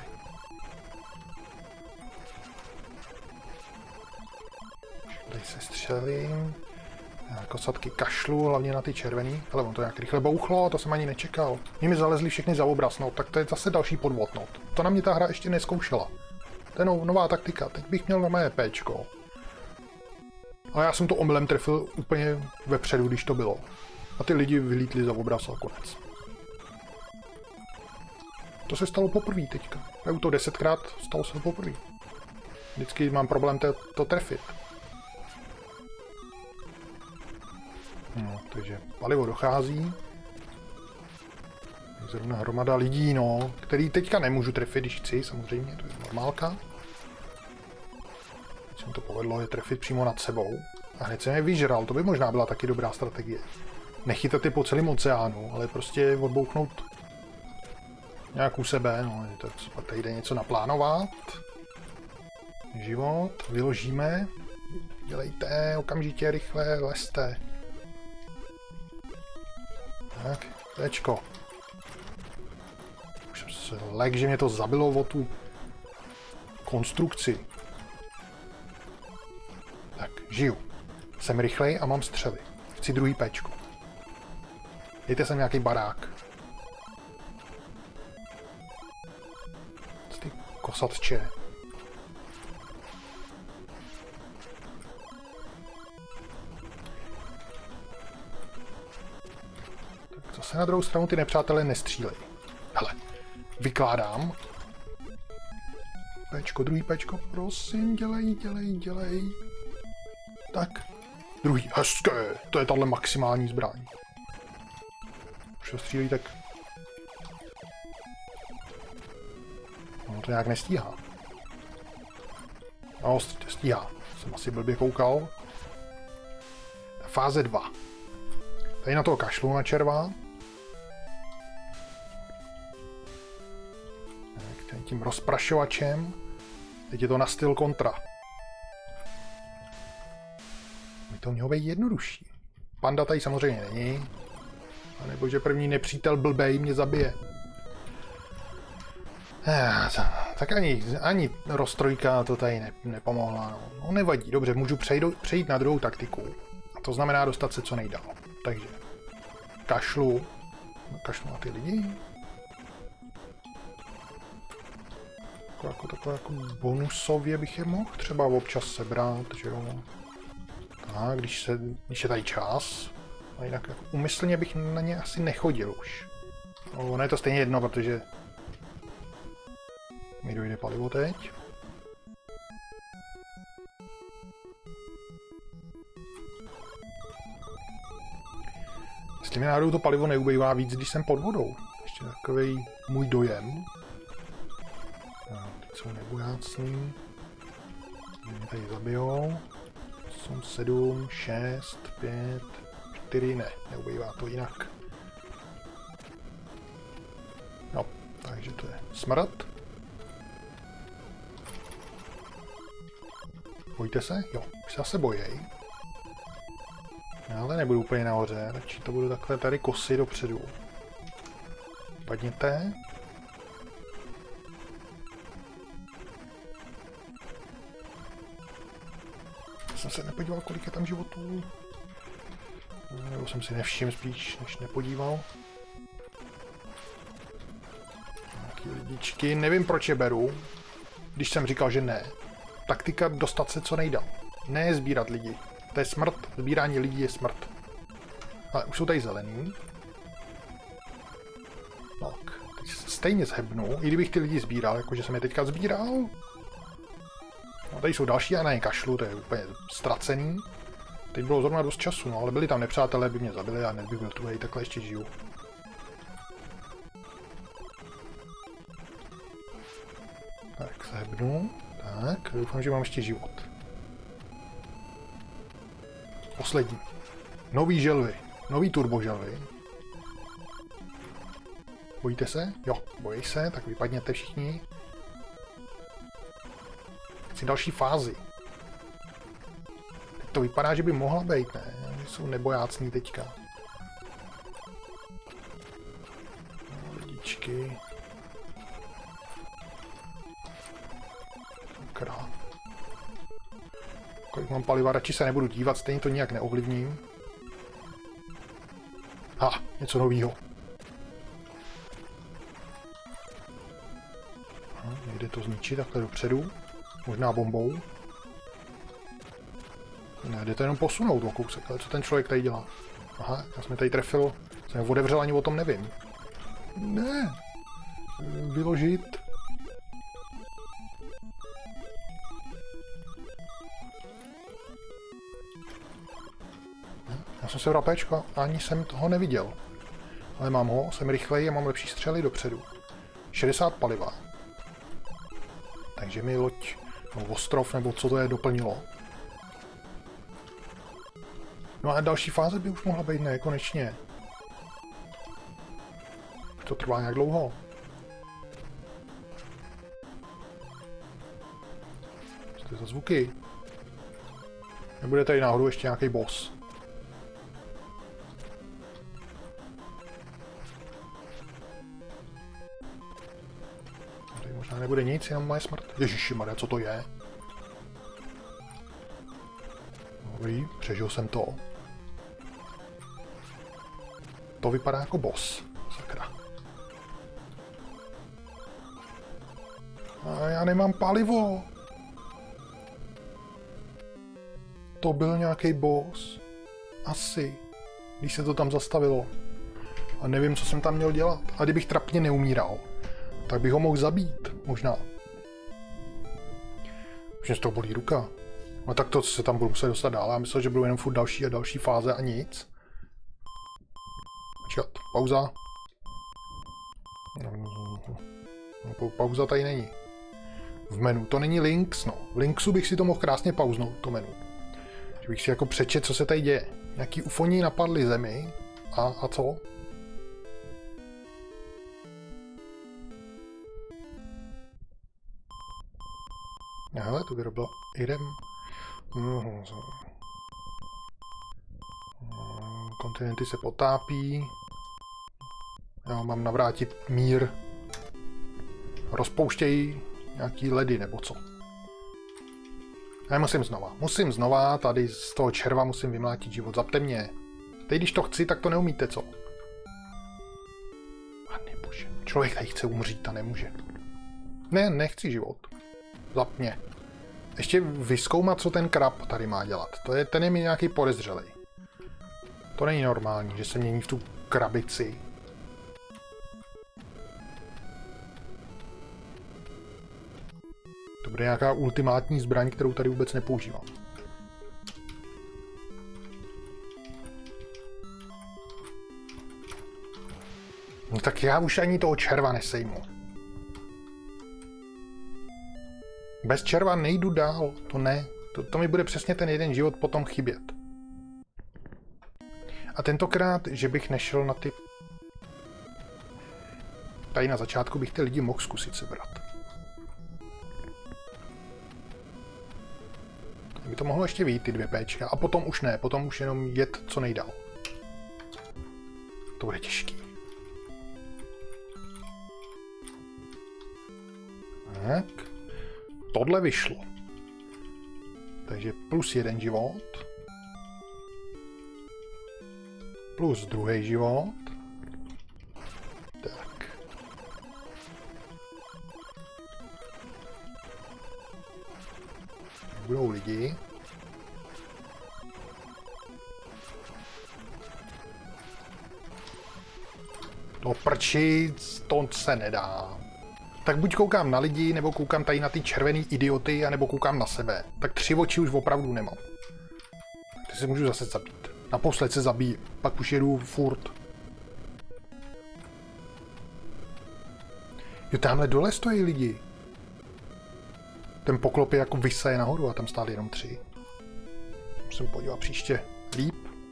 Tady se střelím. Kosatky kašlu, hlavně na ty červený. Ale on to nějak rychle bouchlo, to jsem ani nečekal. Mě mi zalezli všechny za obraz, no, tak to je zase další podvod, no. To na mě ta hra ještě neskoušela. To je nová taktika, teď bych měl normálně péčko. Ale já jsem to omylem trefil úplně vepředu, když to bylo. A ty lidi vylítli za obraz a konec. To se stalo poprvé teďka. Já už to 10krát stalo se poprvé. Vždycky mám problém to trefit. No, takže palivo dochází. Zrovna hromada lidí, no, který teďka nemůžu trefit, když chci, samozřejmě, to je normálka. Teď se mi to povedlo je trefit přímo nad sebou. A hned jsem je vyžral, to by možná byla taky dobrá strategie. Nechytat je po celém oceánu, ale prostě odbouchnout nějak u sebe, no, to tady jde něco naplánovat. Život, vyložíme. Dělejte, okamžitě, rychle, lezte. Tak, tečko. Už jsem se lek, že mě to zabilo o tu konstrukci. Tak, žiju. Jsem rychlej a mám střely. Chci druhý péčko. Dejte sem nějaký barák. Ty kosatče. Tak zase na druhou stranu ty nepřátelé nestřílej. Hele, vykládám. Péčko, druhý péčko, prosím, dělej. Tak, druhý, hezké, to je tahle maximální zbraň. Už to střílí, tak... No to nějak nestíhá. No, stíhá. Jsem asi blbě koukal. Fáze 2. Tady na toho kašlu na červa. Tak, tím rozprašovačem. Teď je to na styl kontra. By to mělo být jednodušší. Panda tady samozřejmě není. A nebo že první nepřítel blbej mě zabije. Tak ani roztrojka to tady nepomohla. No nevadí, dobře, můžu přejít na druhou taktiku. A to znamená dostat se co nejdál. Takže kašlu na ty lidi. Takhle jako bonusově bych je mohl třeba občas sebrat, že jo. Tak, když je tady čas. A jinak jako umyslně bych na ně asi nechodil už. No, ono je to stejně jedno, protože mi dojde palivo teď. Jestli mi náhodou to palivo neubejvá víc, když jsem pod vodou. Ještě takovej můj dojem. No, teď jsou nebojácní. Mě tady zabijou. 8, 7, 6, 5, 4, ne, neubejvá to jinak. No, takže to je smrt. Bojíte se? Jo, už se zase bojí. Ale nebudu úplně nahoře, radši to budu takhle tady kosit dopředu. Padněte. Jsem se nepodíval, kolik je tam životů. Nebo jsem si nevšiml spíš, než nepodíval. Nějaký lidičky, nevím proč je beru, když jsem říkal, že ne. Taktika dostat se co nejdál. Ne sbírat lidi. To je smrt. Sbírání lidí je smrt. Ale už jsou tady zelený. Tak, teď se stejně zhebnu, i kdybych ty lidi sbíral, jakože jsem je teďka sbíral. No, tady jsou další a na ně kašlu, to je úplně ztracený. Teď bylo zrovna dost času, no, ale byli tam nepřátelé, by mě zabili a hned bych byl tu, takhle ještě žiju. Tak, zhebnu. Tak, doufám, že mám ještě život. Poslední. Nový želvy. Nový turboželvy. Bojíte se? Jo, bojí se, tak vypadněte všichni. Chci další fázi. Teď to vypadá, že by mohla být, ne? Že jsou nebojácní teďka. No, lidičky. Kolik mám paliva, radši se nebudu dívat, stejně to nijak neovlivním. Něco novýho. Nejde to zničit takhle dopředu. Možná bombou. Ne, jde to jenom posunout o kousek, ale co ten člověk tady dělá? Aha, já jsem tady trefil. Jsem otevřel, ani o tom nevím. Ne. Vyložit. Já jsem se vral péčko, ani jsem toho neviděl. Ale mám ho, jsem rychlej a mám lepší střely dopředu. 60 paliva. Takže mi loď, no ostrov, nebo co to je, doplnilo. No a další fáze by už mohla být, ne, konečně. Už to trvá nějak dlouho. Co to je za zvuky? Nebude tady náhodou ještě nějaký boss? Tady možná nebude nic, jenom moje smrt. Ježišimarja, co to je? Dobrý, přežil jsem to. To vypadá jako boss. Sakra. A já nemám palivo. To byl nějaký boss. Asi. Když se to tam zastavilo. A nevím, co jsem tam měl dělat. A kdybych trapně neumíral, tak bych ho mohl zabít. Možná. Už mě z toho bolí ruka. No tak to se tam budu muset dostat dál. Já myslel, že budou jenom furt další a další fáze a nic. Počkat, pauza. Pauza tady není. V menu, to není links, no. V linksu bych si to mohl krásně pauznout, to menu. Že bych si jako přečet, co se tady děje. Nějaký ufoní napadly zemi. A co? Hele, to vyrobila Irem. Kontinenty se potápí. Já mám navrátit mír. Rozpouštějí nějaký ledy nebo co. Já musím znova, tady z toho červa musím vymlátit život, zapte mě. Teď když to chci, tak to neumíte, co? Pane bože, člověk tady chce umřít a nemůže. Ne, nechci život. Zap mě. Ještě vyzkoumat, co ten krab tady má dělat. Ten je mi nějaký podezřelej. To není normální, že se mění v tu krabici. To bude nějaká ultimátní zbraň, kterou tady vůbec nepoužívám. No tak já už ani toho červa nesejmu. Bez červa nejdu dál, to ne. To mi bude přesně ten jeden život potom chybět. A tentokrát, že bych nešel na ty... Tady na začátku bych ty lidi mohl zkusit sebrat. By to mohlo ještě vyjít, ty 2 péčka. A potom už ne, potom už jenom jet co nejdál. To bude těžký. Tak. Tohle vyšlo. Takže plus 1 život. Plus 2. život. Tak. Budou lidi. To prčí, to se nedá. Tak buď koukám na lidi, nebo koukám tady na ty červený idioty, anebo koukám na sebe. Tak 3 oči už opravdu nemám. Tak ty se můžu zase zabít. Naposled se zabijím, pak už jedu furt. Jo, tamhle dole stojí lidi. Ten poklop je jako vysaje nahoru a tam stály jenom 3. Musím podívat příště líp.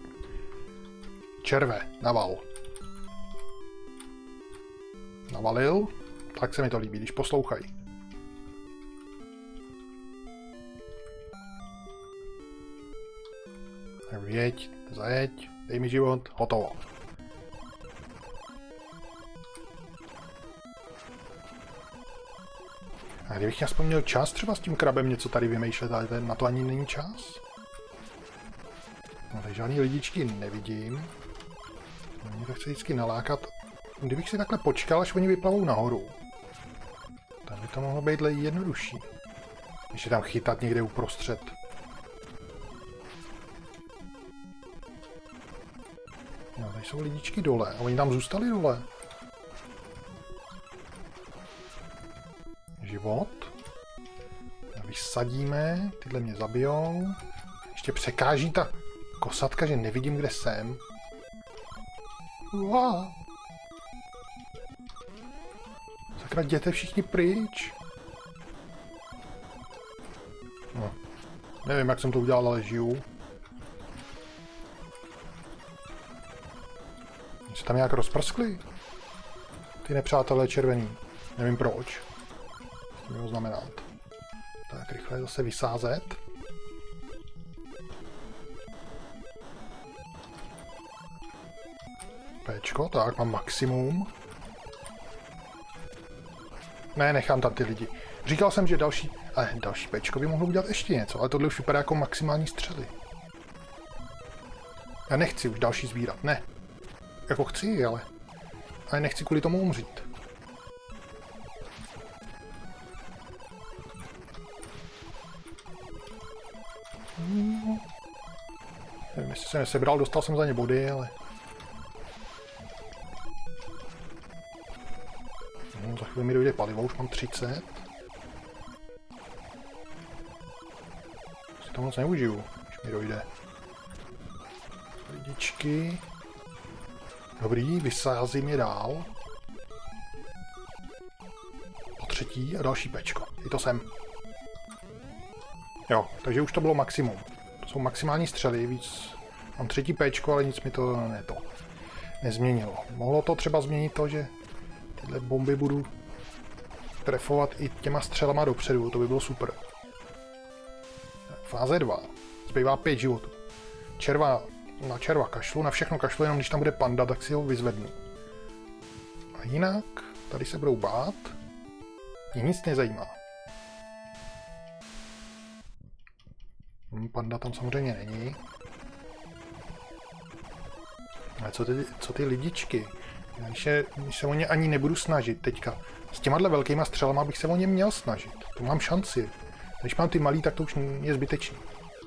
Červe, naval. Navalil. Tak se mi to líbí, když poslouchají. Jeď, zajeď, dej mi život, hotovo. A A kdybych aspoň měl čas třeba s tím krabem něco tady vymýšlet, ale na to ani není čas. No, tady žádný lidičky nevidím. Mě to chce vždycky nalákat. Kdybych si takhle počkal, až oni vyplavou nahoru, tak by to mohlo být jednodušší. Ještě tam chytat někde uprostřed. No, tady jsou lidičky dole a oni tam zůstali dole. Život. Vysadíme, tyhle mě zabijou. Ještě překáží ta kosatka, že nevidím, kde jsem. Uá. Sakra, jděte všichni pryč. No. Nevím, jak jsem to udělal, ale žiju. Se tam nějak rozprskli? Ty nepřátelé červený. Nevím proč. Co by to znamenat. Tak, rychle zase vysázet. Péčko, tak, mám maximum. Ne, nechám tam ty lidi. Říkal jsem, že další péčko by mohlo udělat ještě něco, ale tohle už vypadá jako maximální střely. Já nechci už další sbírat, ne. Jako chci, ale nechci kvůli tomu umřít. Nevím, jestli jsem je sebral, dostal jsem za ně body, ale... No, za chvíli mi dojde palivo, už mám 30. Si to moc neužiju, když mi dojde. Lidičky. Dobrý, vysázím je dál. Po třetí a další péčko. I to sem. Jo, takže už to bylo maximum. To jsou maximální střely, víc. Mám třetí péčko, ale nic mi to nezměnilo. Mohlo to třeba změnit to, že tyhle bomby budu trefovat i těma střelama dopředu, to by bylo super. Fáze 2. Zbývá 5 životů. Na červa kašlu, na všechno kašlu, jenom když tam bude panda, tak si ho vyzvednu. A jinak, tady se budou bát. Mě nic nezajímá. Panda tam samozřejmě není. Ale co ty lidičky? Když se o ně ani nebudu snažit teďka. S těmahle velkýma střelama bych se o ně měl snažit. To mám šanci. Když mám ty malý, tak to už je zbytečný.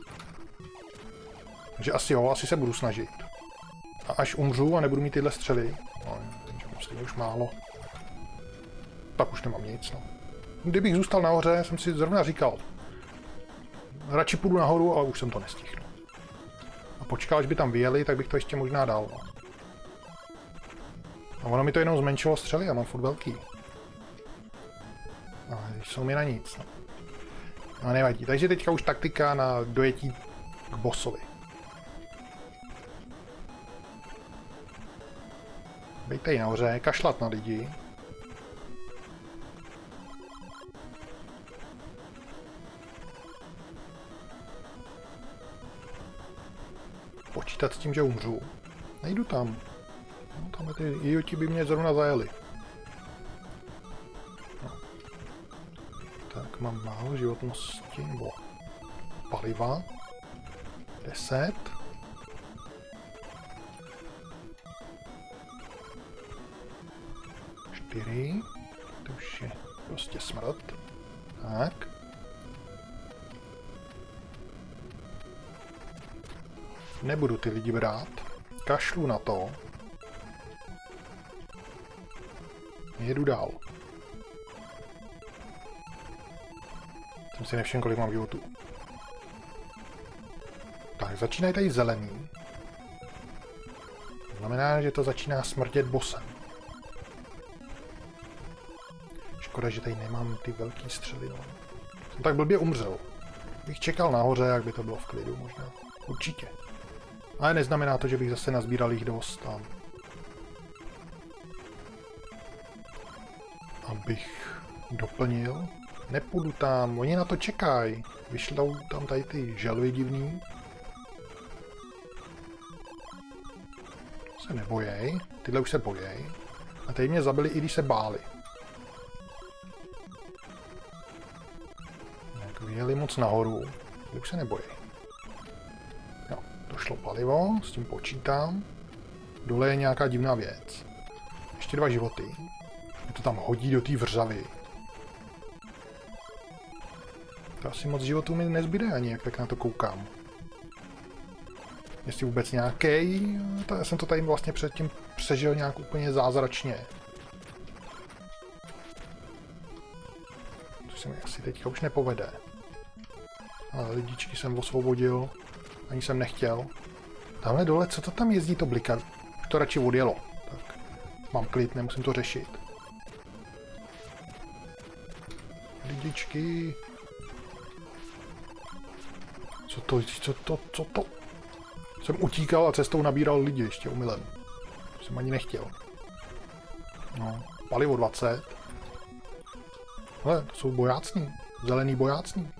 Takže asi se budu snažit. A až umřu a nebudu mít tyhle střely, no, myslím, už málo, tak už nemám nic, no. Kdybych zůstal nahoře, jsem si zrovna říkal, radši půjdu nahoru, ale už jsem to nestihl. A počkal, až by tam vyjeli, tak bych to ještě možná dal, no. A ono mi to jenom zmenšilo střely, já mám furt velký. Ale jsou mi na nic, no. No nevadí, takže teďka už taktika na dojetí k bossovi. Bejte tady nahoře, kašlat na lidi. Počítat s tím, že umřu. Nejdu tam. No, tam ty idioti by mě zrovna zajeli. No. Tak mám málo životnosti, nebo paliva. 10. To už je prostě smrt. Tak. Nebudu ty lidi brát. Kašlu na to. Jedu dál. Jsem si nevšiml, kolik mám životů. Tak, začínají tady zelený. To znamená, že to začíná smrdět bossem. Škoda, že tady nemám ty velký střely, no. Jsem tak blbě umřel. Bych čekal nahoře, jak by to bylo v klidu možná. Určitě. Ale neznamená to, že bych zase nazbíral jich dost tam. Abych doplnil. Nepůjdu tam, oni na to čekají. Vyšlou tam tady ty želvy divný. Se nebojej. Tyhle už se bojej. A tady mě zabili, i když se báli. vyjeli moc nahoru. Už se nebojí. Jo, došlo palivo, s tím počítám. Dole je nějaká divná věc. Ještě 2 životy. Mě to tam hodí do té vřavy. To asi moc životů mi nezbyde ani, jak tak na to koukám. Jestli vůbec nějaký, já jsem to tady vlastně předtím přežil nějak úplně zázračně. Což se mi asi teďka už nepovede. Ale lidičky jsem osvobodil, ani jsem nechtěl. Tamhle dole, co to tam jezdí to blika? Už to radši odjelo. Tak mám klid, nemusím to řešit. Lidičky. Co to? Jsem utíkal a cestou nabíral lidi ještě omylem. Jsem ani nechtěl. No, palivo 20. Hele, to jsou bojácní. Zelený bojácní.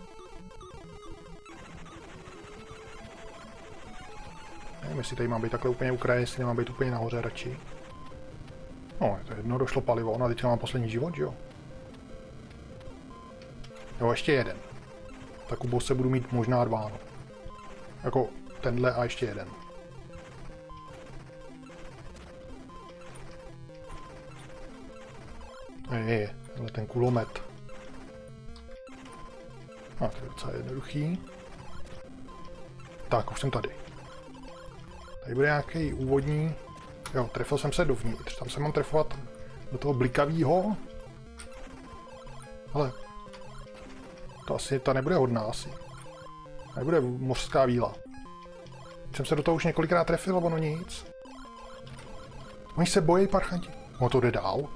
Nevím, jestli tady mám být takhle úplně u kraje, jestli nemám být úplně nahoře radši. No, to je jedno, došlo palivo. Ona teďka mám poslední život, že jo? Jo, ještě jeden. Tak u bosse budu mít možná 2. Jako tenhle a ještě jeden. Tenhle ten kulomet. A to je docela jednoduchý. Tak, už jsem tady. Tady bude nějaký úvodní... Jo, trefil jsem se dovnitř. Tam se mám trefovat do toho blikavýho. Ale... To asi, ta nebude hodná asi. Nebude mořská víla. Jsem se do toho už několikrát trefil, ale ono nic. Oni se bojí, parchanti. No to jde dál.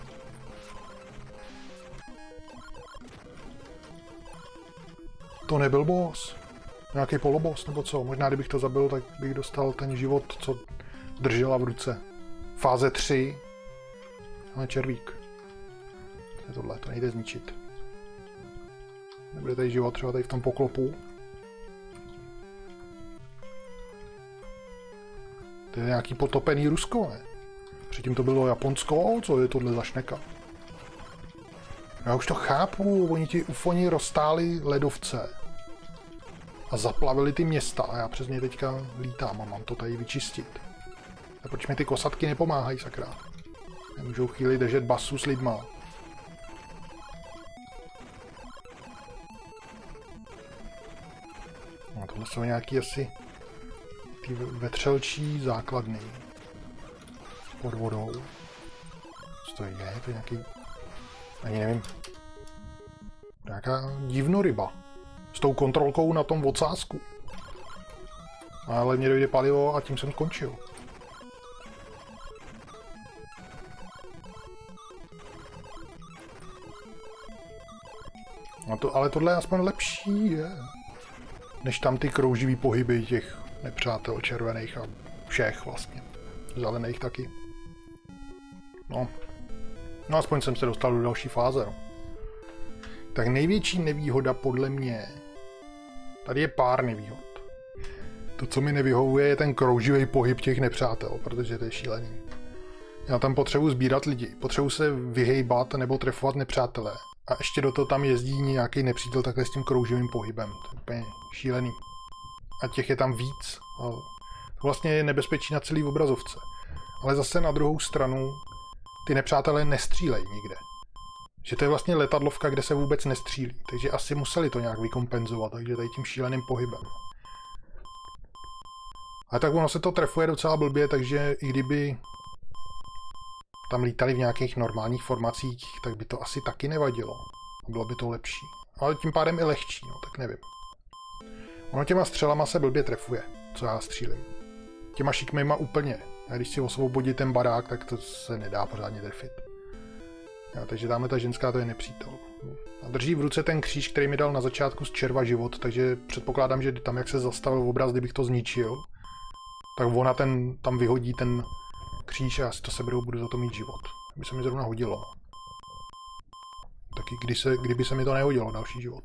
To nebyl boss. Nějaký poloboss, nebo co? Možná kdybych to zabil, tak bych dostal ten život, co držela v ruce. Fáze 3. Ale červík. To je tohle, to nejde zničit. Nebude tady život třeba tady v tom poklopu. To je nějaký potopený Rusko, ne? Předtím to bylo Japonsko, co je tohle za šneka? Já už to chápu, oni ti ufoni roztáli ledovce. A zaplavili ty města a já přes ně teďka lítám a mám to tady vyčistit. A proč mi ty kosatky nepomáhají, sakra? Nemůžou chvíli držet basu s lidma. No tohle jsou nějaký asi ty vetřelčí základny. Pod vodou. Co to je? To je nějaký... Ani nevím. Nějaká divnoryba. S tou kontrolkou na tom ocásku. Ale mě dojde palivo a tím jsem skončil. No to, ale tohle je aspoň lepší, je. Než tam ty krouživý pohyby těch nepřátel červených a všech vlastně. Zelených taky. No. No aspoň jsem se dostal do další fáze, no. Tak největší nevýhoda podle mě... Tady je pár nevýhod. To, co mi nevyhovuje, je ten krouživý pohyb těch nepřátel, protože to je šílený. Já tam potřebuji sbírat lidi, potřebuji se vyhejbat nebo trefovat nepřátelé. A ještě do toho tam jezdí nějaký nepřítel takhle s tím krouživým pohybem. To je úplně šílený. A těch je tam víc. A to vlastně je nebezpečí na celý obrazovce. Ale zase na druhou stranu ty nepřátelé nestřílejí nikde. Že to je vlastně letadlovka, kde se vůbec nestřílí. Takže asi museli to nějak vykompenzovat, takže tady tím šíleným pohybem. Ale tak ono se to trefuje docela blbě, takže i kdyby tam lítali v nějakých normálních formacích, tak by to asi taky nevadilo. Bylo by to lepší. Ale tím pádem i lehčí, no tak nevím. Ono těma střelama se blbě trefuje, co já střílím. Těma šikmejma úplně. A když si osvobodí ten barák, tak to se nedá pořádně trefit. Jo, takže tamhle ta ženská, to je nepřítel. A drží v ruce ten kříž, který mi dal na začátku z červa život, takže předpokládám, že tam, jak se zastavil obraz, kdybych to zničil, tak ona tam vyhodí ten kříž a já si to seberu, budu za to mít život. By se mi zrovna hodilo. Taky kdyby se mi to nehodilo, další život.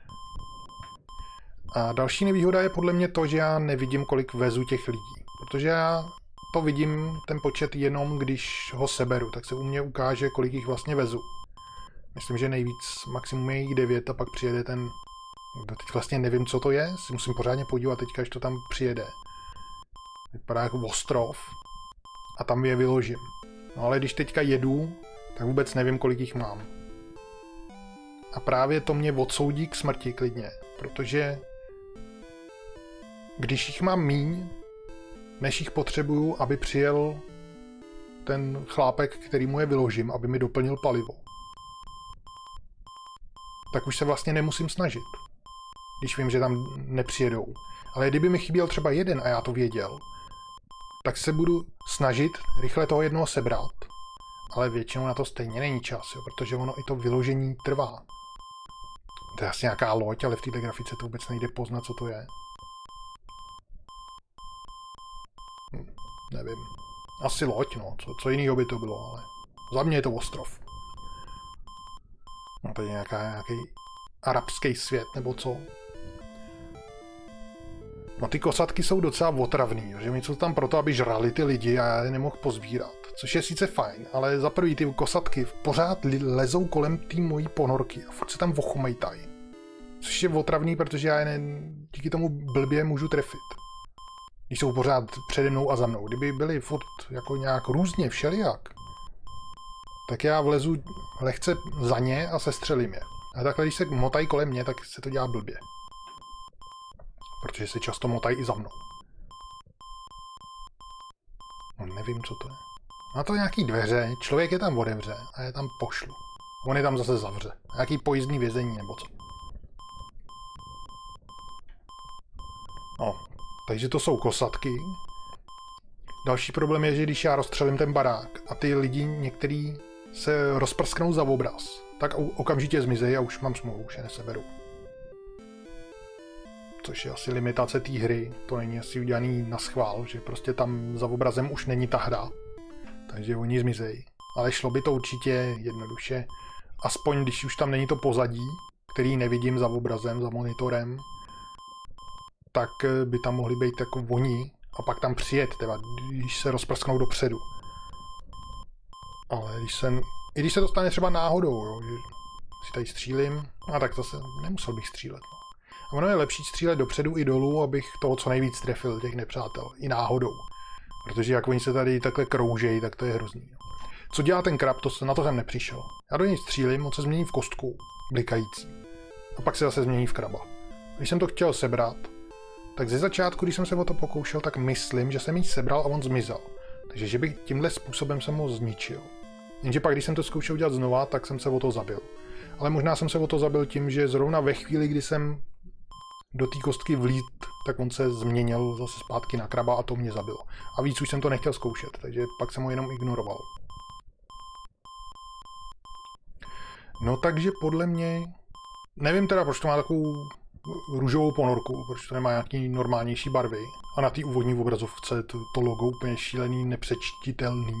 A další nevýhoda je podle mě to, že já nevidím, kolik vezu těch lidí. Protože já to vidím, ten počet, jenom když ho seberu, tak se u mě ukáže, kolik jich vlastně vezu. Myslím, že nejvíc, maximum je jich 9 a pak přijede ten Teď vlastně nevím, co to je, si musím pořádně podívat teďka, až to tam přijede. Vypadá jako ostrov a tam je vyložím. No ale když teďka jedu, tak vůbec nevím, kolik jich mám. A právě to mě odsoudí k smrti klidně, protože když jich mám míň, než jich potřebuju, aby přijel ten chlápek, který mu je vyložím, aby mi doplnil palivo, tak už se vlastně nemusím snažit, když vím, že tam nepřijedou. Ale kdyby mi chyběl třeba jeden a já to věděl, tak se budu snažit rychle toho jednoho sebrat. Ale většinou na to stejně není čas, jo, protože ono i to vyložení trvá. To je asi nějaká loď, ale v této grafice to vůbec nejde poznat, co to je. Nevím. Asi loď, no. Co jiného by to bylo, ale za mě je to ostrov. No tady je nějaký arabský svět, nebo co? No ty kosatky jsou docela otravný, že mi jsou tam proto, aby žrali ty lidi a já je nemohl pozbírat. Což je sice fajn, ale za prvý ty kosatky pořád lezou kolem té mojí ponorky a furt se tam ochomejtají. Což je otravný, protože já je díky tomu blbě můžu trefit. Když jsou pořád přede mnou a za mnou. Kdyby byli furt jako nějak různě všelijak, tak já vlezu lehce za ně a sestřelím je. A takhle, když se motají kolem mě, tak se to dělá blbě. Protože se často motají i za mnou. No nevím, co to je. Má to nějaký dveře, člověk je tam otevře a je tam pošlu. On je tam zase zavře. Nějaký pojízdný vězení nebo co. No, takže to jsou kosatky. Další problém je, že když já rozstřelím ten barák a ty lidi některý se rozprsknou za obraz, tak okamžitě zmizejí a už mám smůlu, už je neseberu. Což je asi limitace té hry, to není asi udělaný na schvál, že prostě tam za obrazem už není ta hra, takže oni zmizejí. Ale šlo by to určitě jednoduše, aspoň když už tam není to pozadí, který nevidím za obrazem, za monitorem, tak by tam mohli být jako oni a pak tam přijet, teda, když se rozprsknou dopředu. Ale když se to stane třeba náhodou, jo, že si tady střílím, a tak zase nemusel bych střílet. No. A ono je lepší střílet dopředu i dolů, abych toho co nejvíc trefil, těch nepřátel, i náhodou. Protože jak oni se tady takhle kroužejí, tak to je hrozný. Co dělá ten krab, na to jsem nepřišel. Já do něj střílím, on se změní v kostku, blikající. A pak se zase změní v kraba. Když jsem to chtěl sebrat, tak ze začátku, když jsem se o to pokoušel, tak myslím, že jsem jí sebral a on zmizel. Takže že bych tímhle způsobem jsem ho zničil. Jenže pak, když jsem to zkoušel dělat znova, tak jsem se o to zabil. Ale možná jsem se o to zabil tím, že zrovna ve chvíli, kdy jsem do té kostky vlít, tak on se změnil zase zpátky na kraba a to mě zabilo. A víc už jsem to nechtěl zkoušet, takže pak jsem ho jenom ignoroval. No takže podle mě, nevím teda, proč to má takovou růžovou ponorku, proč to nemá nějaký normálnější barvy. A na té úvodní obrazovce to logo úplně šílený, nepřečtitelný.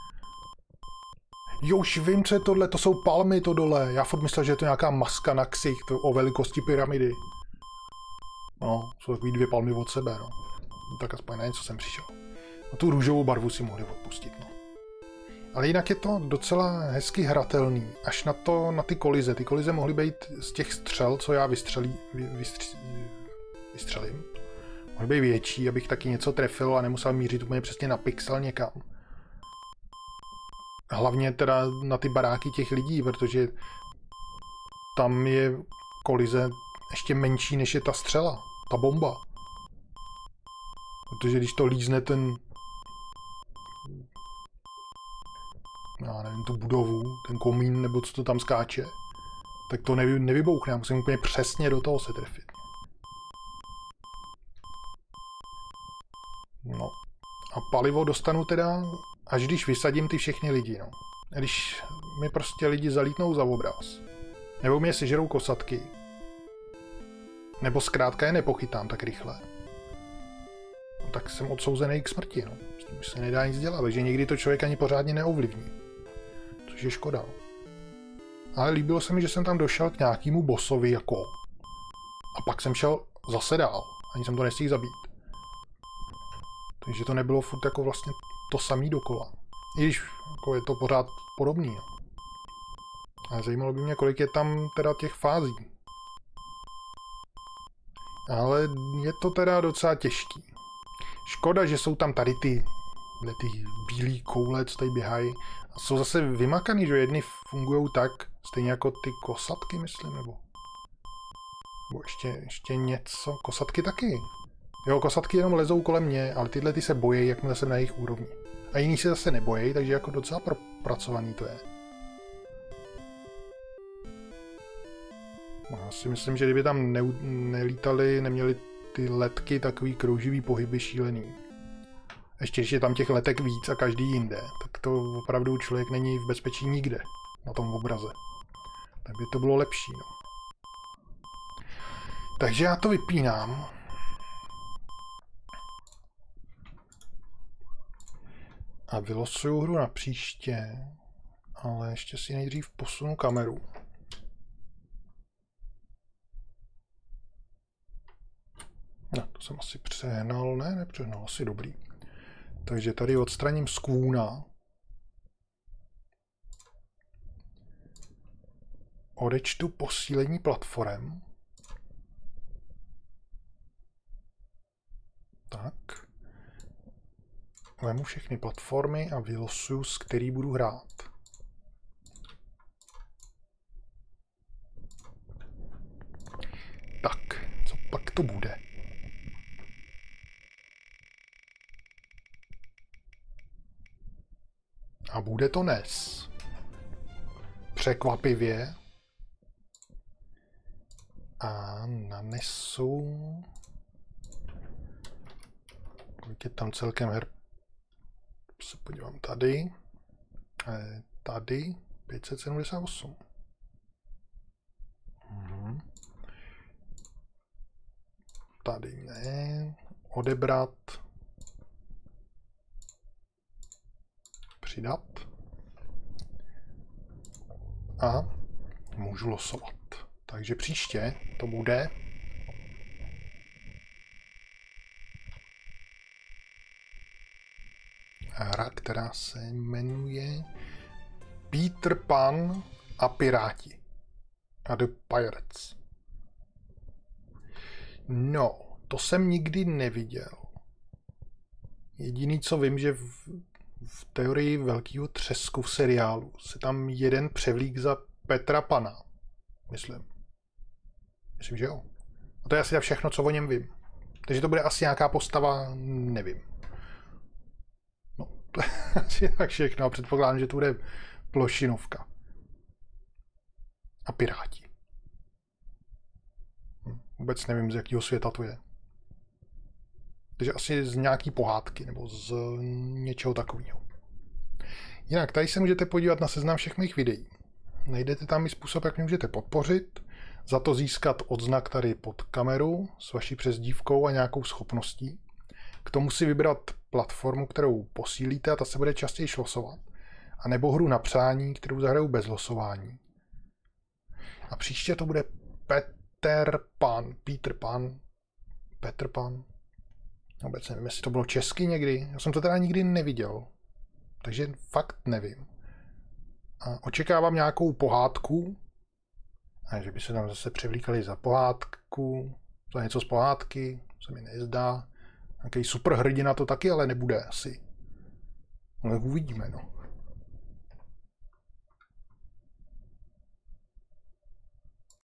Jo, už vím, co je tohle, to jsou palmy to dole. Já furt myslel, že je to nějaká maska na ksicht o velikosti pyramidy. No, jsou takový 2 palmy od sebe, no. Tak aspoň na něco jsem přišel. No tu růžovou barvu si mohli odpustit, no. Ale jinak je to docela hezky hratelný, až na ty kolize. Ty kolize mohly být z těch střel, co já vystřelím. Mohly být větší, abych taky něco trefil a nemusel mířit úplně přesně na pixel někam. Hlavně teda na ty baráky těch lidí, protože tam je kolize ještě menší, než je ta střela, ta bomba. Protože když to lízne ten, já nevím, tu budovu, ten komín, nebo co to tam skáče, tak to nevybouchne, já musím úplně přesně do toho se trefit. No. A palivo dostanu teda, až když vysadím ty všechny lidi, no. Když mi prostě lidi zalítnou za obraz, nebo mě sežerou kosatky, nebo zkrátka je nepochytám tak rychle, no, tak jsem odsouzený k smrti, no. S tím se nedá nic dělat, takže někdy to člověk ani pořádně neovlivní. Což je škoda, no. Ale líbilo se mi, že jsem tam došel k nějakému bossovi jako. A pak jsem šel zase dál. Ani jsem to nestihl zabít. Takže to nebylo furt jako vlastně to samý dokola. I když jako je to pořád podobný, no. Ale zajímalo by mě, kolik je tam teda těch fází. Ale je to teda docela těžký. Škoda, že jsou tam tady ty bílý koule, co tady běhají. A jsou zase vymakaný, že jedny fungují tak, stejně jako ty kosatky, myslím, nebo ještě něco. Kosatky taky. Jo, kosatky jenom lezou kolem mě, ale tyhle ty se bojí, jakmile jsem na jejich úrovni. A jiní se zase nebojí, takže jako docela propracovaný to je. Já si myslím, že kdyby tam nelítali, neměli ty letky takový krouživý pohyby šílený. Ještě, když je tam těch letek víc a každý jinde, tak to opravdu člověk není v bezpečí nikde na tom obraze. Tak by to bylo lepší, no. Takže já to vypínám. A vylosuju hru na příště, ale ještě si nejdřív posunu kameru. No, to jsem asi přehnal, nepřehnal, asi dobrý. Takže tady odstraním skvůna. Odečtu posílení platform. Tak. Vemu všechny platformy a vylosuju, s který budu hrát. Tak, co pak to bude? A bude to NES. Překvapivě. A na NESu... Kolik je tam celkem her? Se podívám tady. Tady 578. Tady ne. Odebrat. Přidat. A můžu losovat. Takže příště to bude hra, která se jmenuje Peter Pan a Piráti. A The Pirates. No, to jsem nikdy neviděl. Jediný, co vím, že v teorii velkého třesku v seriálu se tam jeden převlík za Petra Pana. Myslím, že jo. A to je asi všechno, co o něm vím. Takže to bude asi nějaká postava, nevím. No, to je asi tak všechno. Předpokládám, že to bude plošinovka. A Piráti. Vůbec nevím, z jakého světa to je. Takže asi z nějaký pohádky, nebo z něčeho takového. Jinak, tady se můžete podívat na seznam všech mých videí. Najdete tam i způsob, jak mě můžete podpořit, za to získat odznak tady pod kameru s vaší přezdívkou a nějakou schopností. K tomu si vybrat platformu, kterou posílíte a ta se bude častěji losovat. A nebo hru na přání, kterou zahraju bez losování. A příště to bude Peter Pan. Vůbec nevím, jestli to bylo česky někdy. Já jsem to teda nikdy neviděl. Takže fakt nevím. A očekávám nějakou pohádku. A že by se tam zase převlíkali za pohádku. Za něco z pohádky. Se mi nezdá. Nějaký superhrdina to taky ale nebude asi. Ale uvidíme, no.